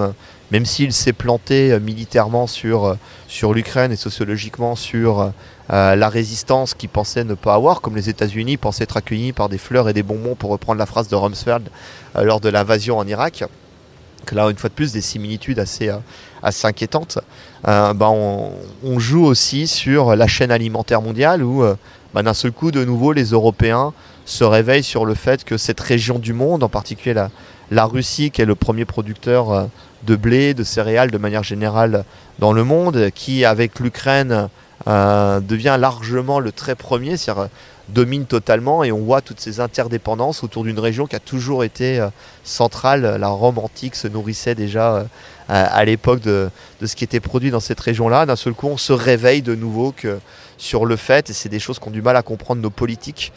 même s'il s'est planté euh, militairement sur, euh, sur l'Ukraine et sociologiquement sur euh, la résistance qu'il pensait ne pas avoir, comme les États-Unis pensaient être accueillis par des fleurs et des bonbons, pour reprendre la phrase de Rumsfeld euh, lors de l'invasion en Irak. Que là, une fois de plus, des similitudes assez, euh, assez inquiétantes. Euh, bah, on, on joue aussi sur la chaîne alimentaire mondiale où euh, bah, d'un seul coup, de nouveau, les Européens se réveillent sur le fait que cette région du monde, en particulier la, la Russie, qui est le premier producteur euh, de blé, de céréales de manière générale dans le monde, qui avec l'Ukraine euh, devient largement le très premier, c'est-à-dire euh, domine totalement, et on voit toutes ces interdépendances autour d'une région qui a toujours été euh, centrale. La Rome antique se nourrissait déjà euh, à, à l'époque de, de ce qui était produit dans cette région-là. D'un seul coup, on se réveille de nouveau que, sur le fait, et c'est des choses qu'ont du mal à comprendre nos politiques,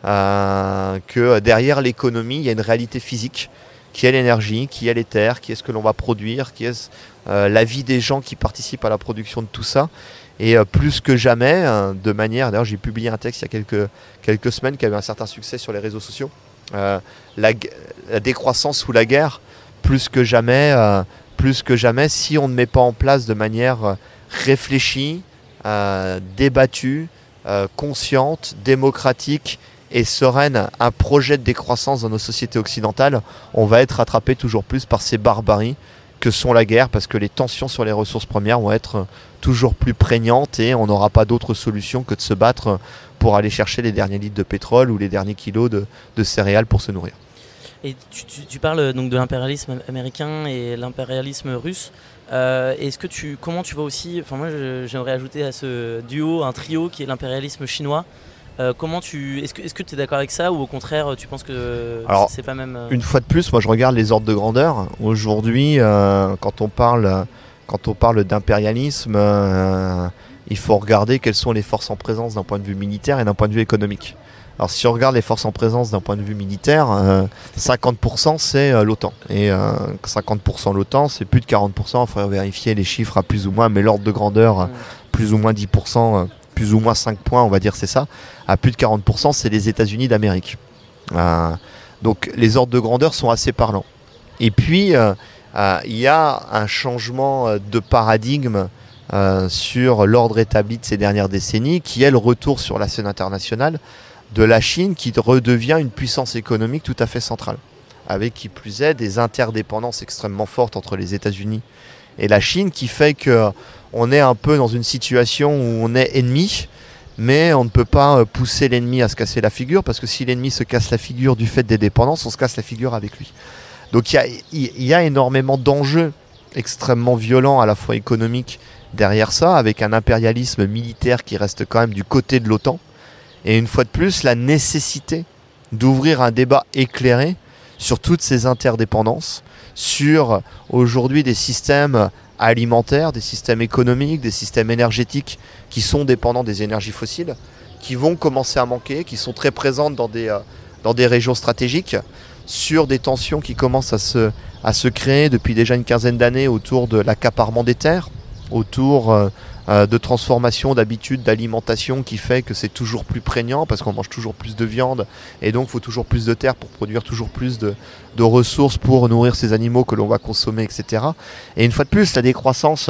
euh, que derrière l'économie, il y a une réalité physique, qui est l'énergie, qui est les terres, qui est ce que l'on va produire, qui est euh, la vie des gens qui participent à la production de tout ça. Et euh, plus que jamais, euh, de manière... D'ailleurs, j'ai publié un texte il y a quelques, quelques semaines qui avait un certain succès sur les réseaux sociaux. Euh, la, la décroissance sous la guerre, plus que jamais, euh, plus que jamais, si on ne met pas en place de manière euh, réfléchie, euh, débattue, euh, consciente, démocratique et sereine, un projet de décroissance dans nos sociétés occidentales, on va être rattrapé toujours plus par ces barbaries que sont la guerre, parce que les tensions sur les ressources premières vont être toujours plus prégnantes et on n'aura pas d'autre solution que de se battre pour aller chercher les derniers litres de pétrole ou les derniers kilos de, de céréales pour se nourrir. Et tu, tu, tu parles donc de l'impérialisme américain et l'impérialisme russe. Euh, est-ce que tu, comment tu vois aussi, enfin moi je, j'aimerais ajouter à ce duo un trio qui est l'impérialisme chinois. Euh, comment tu, est-ce que est-ce que tu es d'accord avec ça ou au contraire tu penses que Alors, c'est pas même euh... une fois de plus, moi je regarde les ordres de grandeur. Aujourd'hui, euh, quand on parle, quand on parle d'impérialisme, euh, il faut regarder quelles sont les forces en présence d'un point de vue militaire et d'un point de vue économique. Alors si on regarde les forces en présence d'un point de vue militaire, euh, cinquante pour cent c'est euh, l'OTAN. Et euh, cinquante pour cent l'OTAN, c'est plus de quarante pour cent, il faudrait vérifier les chiffres à plus ou moins, mais l'ordre de grandeur, mmh. plus ou moins dix pour cent, euh, plus ou moins cinq points, on va dire c'est ça. À plus de quarante pour cent, c'est les États-Unis d'Amérique. Euh, donc les ordres de grandeur sont assez parlants. Et puis, il euh, euh, y a un changement de paradigme euh, sur l'ordre établi de ces dernières décennies, qui est le retour sur la scène internationale de la Chine, qui redevient une puissance économique tout à fait centrale, avec qui plus est des interdépendances extrêmement fortes entre les États-Unis et la Chine, qui fait qu'on est un peu dans une situation où on est ennemi, mais on ne peut pas pousser l'ennemi à se casser la figure, parce que si l'ennemi se casse la figure du fait des dépendances, on se casse la figure avec lui. Donc il y, y a énormément d'enjeux extrêmement violents, à la fois économiques, derrière ça, avec un impérialisme militaire qui reste quand même du côté de l'OTAN. Et une fois de plus, la nécessité d'ouvrir un débat éclairé sur toutes ces interdépendances, sur aujourd'hui des systèmes alimentaires, des systèmes économiques, des systèmes énergétiques qui sont dépendants des énergies fossiles, qui vont commencer à manquer, qui sont très présentes dans des, euh, dans des régions stratégiques, sur des tensions qui commencent à se, à se créer depuis déjà une quinzaine d'années autour de l'accaparement des terres, autour euh, euh, de transformation d'habitudes d'alimentation qui fait que c'est toujours plus prégnant parce qu'on mange toujours plus de viande et donc il faut toujours plus de terre pour produire toujours plus de, de ressources pour nourrir ces animaux que l'on va consommer, et cetera. Et une fois de plus, la décroissance,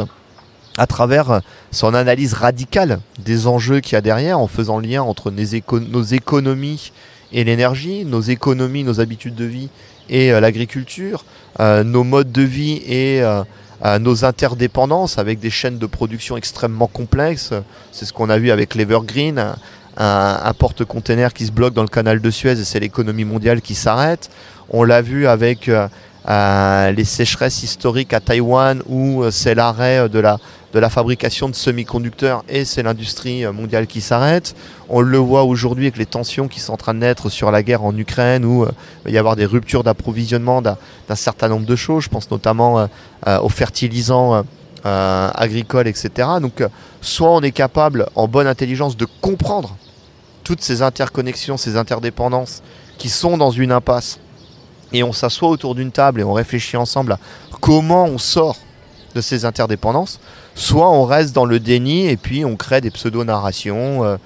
à travers son analyse radicale des enjeux qu'il y a derrière, en faisant le lien entre nos, éco- nos économies et l'énergie, nos économies, nos habitudes de vie et euh, l'agriculture, euh, nos modes de vie et euh, euh, nos interdépendances avec des chaînes de production extrêmement complexes. C'est ce qu'on a vu avec l'Evergreen, un, un, un porte-container qui se bloque dans le canal de Suez et c'est l'économie mondiale qui s'arrête. On l'a vu avec euh, euh, les sécheresses historiques à Taïwan où euh, c'est l'arrêt de la de la fabrication de semi-conducteurs et c'est l'industrie mondiale qui s'arrête. On le voit aujourd'hui avec les tensions qui sont en train de naître sur la guerre en Ukraine où euh, il va y avoir des ruptures d'approvisionnement d'un, d'un certain nombre de choses. Je pense notamment euh, euh, aux fertilisants euh, agricoles, et cetera. Donc euh, soit on est capable en bonne intelligence de comprendre toutes ces interconnexions, ces interdépendances qui sont dans une impasse et on s'assoit autour d'une table et on réfléchit ensemble à comment on sort de ces interdépendances, soit on reste dans le déni et puis on crée des pseudo-narrations euh,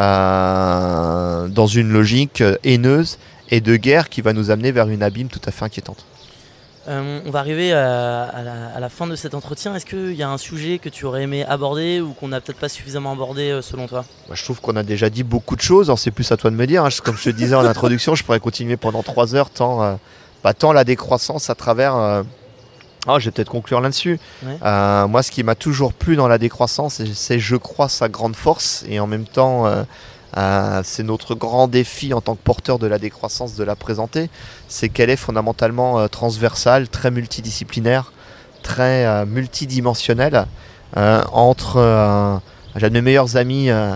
euh, dans une logique haineuse et de guerre qui va nous amener vers une abîme tout à fait inquiétante. Euh, on va arriver à, à, la, à la fin de cet entretien. Est-ce qu'il y a un sujet que tu aurais aimé aborder ou qu'on n'a peut-être pas suffisamment abordé euh, selon toi? Moi, je trouve qu'on a déjà dit beaucoup de choses. Alors, c'est plus à toi de me dire. Hein. Comme je te disais en introduction, je pourrais continuer pendant trois heures tant, euh, bah, tant la décroissance à travers... Euh... Oh, je vais peut-être conclure là-dessus. Ouais. Euh, moi, ce qui m'a toujours plu dans la décroissance, c'est, je crois, sa grande force. Et en même temps... Euh, Euh, c'est notre grand défi en tant que porteur de la décroissance de la présenter, c'est qu'elle est fondamentalement euh, transversale, très multidisciplinaire, très euh, multidimensionnelle. Euh, entre, euh, j'ai un de mes meilleurs amis euh,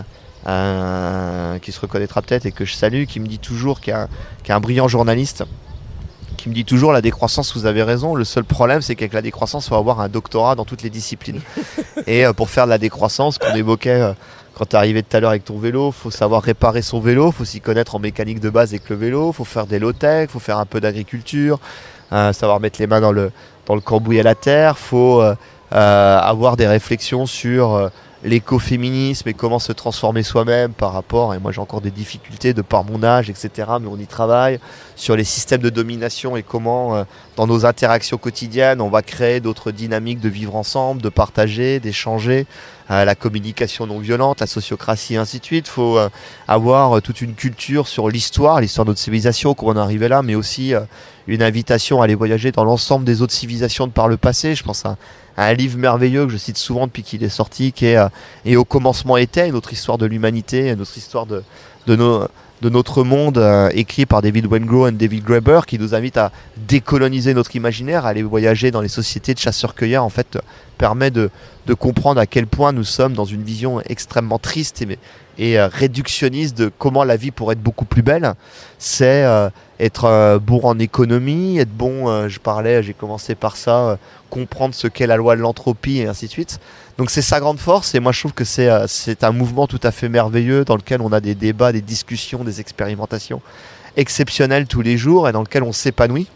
euh, qui se reconnaîtra peut-être et que je salue, qui me dit toujours, qui est un, qui est un brillant journaliste, qui me dit toujours la décroissance, vous avez raison, le seul problème c'est qu'avec la décroissance il faut avoir un doctorat dans toutes les disciplines. Et euh, pour faire de la décroissance qu'on évoquait euh, quand tu es arrivé tout à l'heure avec ton vélo, il faut savoir réparer son vélo, il faut s'y connaître en mécanique de base avec le vélo, il faut faire des low-tech, il faut faire un peu d'agriculture, euh, savoir mettre les mains dans le, dans le cambouis à la terre, il faut euh, euh, avoir des réflexions sur euh, l'écoféminisme et comment se transformer soi-même par rapport, et moi j'ai encore des difficultés de par mon âge, et cetera, mais on y travaille, sur les systèmes de domination et comment euh, dans nos interactions quotidiennes on va créer d'autres dynamiques de vivre ensemble, de partager, d'échanger, euh, la communication non violente, la sociocratie et ainsi de suite. Il faut euh, avoir euh, toute une culture sur l'histoire, l'histoire de notre civilisation, comment on est arrivé là, mais aussi euh, une invitation à aller voyager dans l'ensemble des autres civilisations de par le passé. Je pense à un livre merveilleux que je cite souvent depuis qu'il est sorti, qui est euh, Et au commencement était, notre histoire de l'humanité, notre histoire de, de, nos, de notre monde, euh, écrit par David Wengrow et David Graeber, qui nous invite à décoloniser notre imaginaire, à aller voyager dans les sociétés de chasseurs-cueilleurs. En fait, euh, permet de, de comprendre à quel point nous sommes dans une vision extrêmement triste et, et euh, réductionniste de comment la vie pourrait être beaucoup plus belle. C'est euh, être euh, bon en économie, être bon, euh, je parlais, j'ai commencé par ça, euh, comprendre ce qu'est la loi de l'entropie et ainsi de suite. Donc c'est sa grande force et moi je trouve que c'est, euh, c'est un mouvement tout à fait merveilleux dans lequel on a des débats, des discussions, des expérimentations exceptionnelles tous les jours et dans lequel on s'épanouit.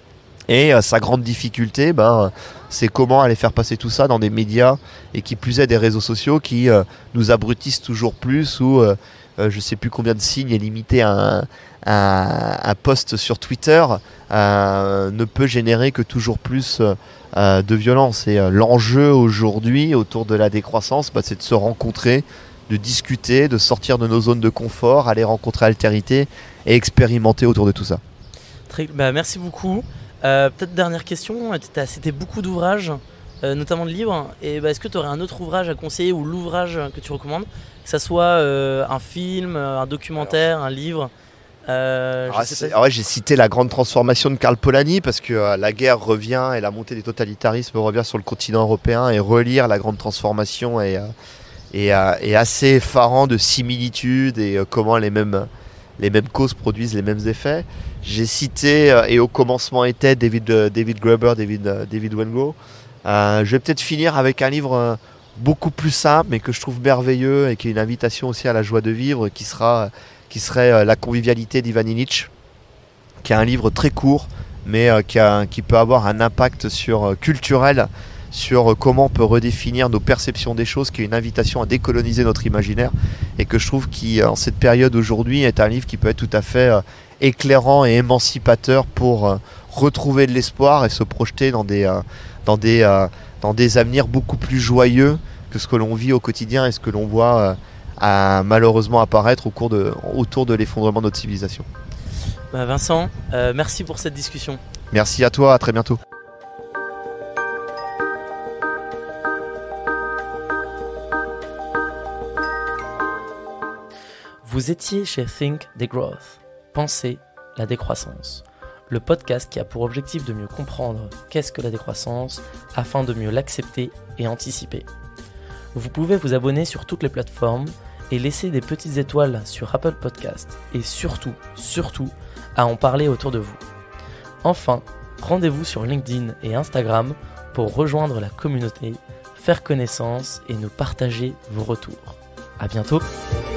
Et euh, sa grande difficulté, ben, c'est comment aller faire passer tout ça dans des médias et qui plus est des réseaux sociaux qui euh, nous abrutissent toujours plus ou euh, euh, je ne sais plus combien de signes est limité à un, à un post sur Twitter euh, ne peut générer que toujours plus euh, de violence. Et euh, l'enjeu aujourd'hui autour de la décroissance, bah, c'est de se rencontrer, de discuter, de sortir de nos zones de confort, aller rencontrer altérité et expérimenter autour de tout ça. Très, bah, merci beaucoup. Euh, peut-être dernière question, tu as cité beaucoup d'ouvrages, euh, notamment de livres. Et bah, est-ce que tu aurais un autre ouvrage à conseiller ou l'ouvrage que tu recommandes, que ce soit euh, un film, un documentaire, alors, un livre euh, alors, alors ouais, j'ai cité La Grande Transformation de Karl Polanyi parce que euh, la guerre revient et la montée des totalitarismes revient sur le continent européen et relire La Grande Transformation est, euh, est, euh, est assez effarant de similitudes et euh, comment les mêmes... les mêmes causes produisent les mêmes effets. J'ai cité euh, Et au commencement était David, euh, David Graeber, David, euh, David Wengrow. Euh, je vais peut-être finir avec un livre euh, beaucoup plus simple mais que je trouve merveilleux et qui est une invitation aussi à la joie de vivre, qui, sera, qui serait euh, La convivialité d'Ivan Illich, qui est un livre très court mais euh, qui, a, qui peut avoir un impact sur, euh, culturel sur comment on peut redéfinir nos perceptions des choses, qui est une invitation à décoloniser notre imaginaire et que je trouve qui, en cette période aujourd'hui, est un livre qui peut être tout à fait euh, éclairant et émancipateur pour euh, retrouver de l'espoir et se projeter dans des, euh, dans, des, euh, dans des avenirs beaucoup plus joyeux que ce que l'on vit au quotidien et ce que l'on voit euh, à, malheureusement apparaître au cours de, autour de l'effondrement de notre civilisation. Bah Vincent, euh, merci pour cette discussion. Merci à toi, à très bientôt. Vous étiez chez Think Degrowth, Pensez la décroissance, le podcast qui a pour objectif de mieux comprendre qu'est-ce que la décroissance afin de mieux l'accepter et anticiper. Vous pouvez vous abonner sur toutes les plateformes et laisser des petites étoiles sur Apple Podcast et surtout, surtout, à en parler autour de vous. Enfin, rendez-vous sur LinkedIn et Instagram pour rejoindre la communauté, faire connaissance et nous partager vos retours. À bientôt!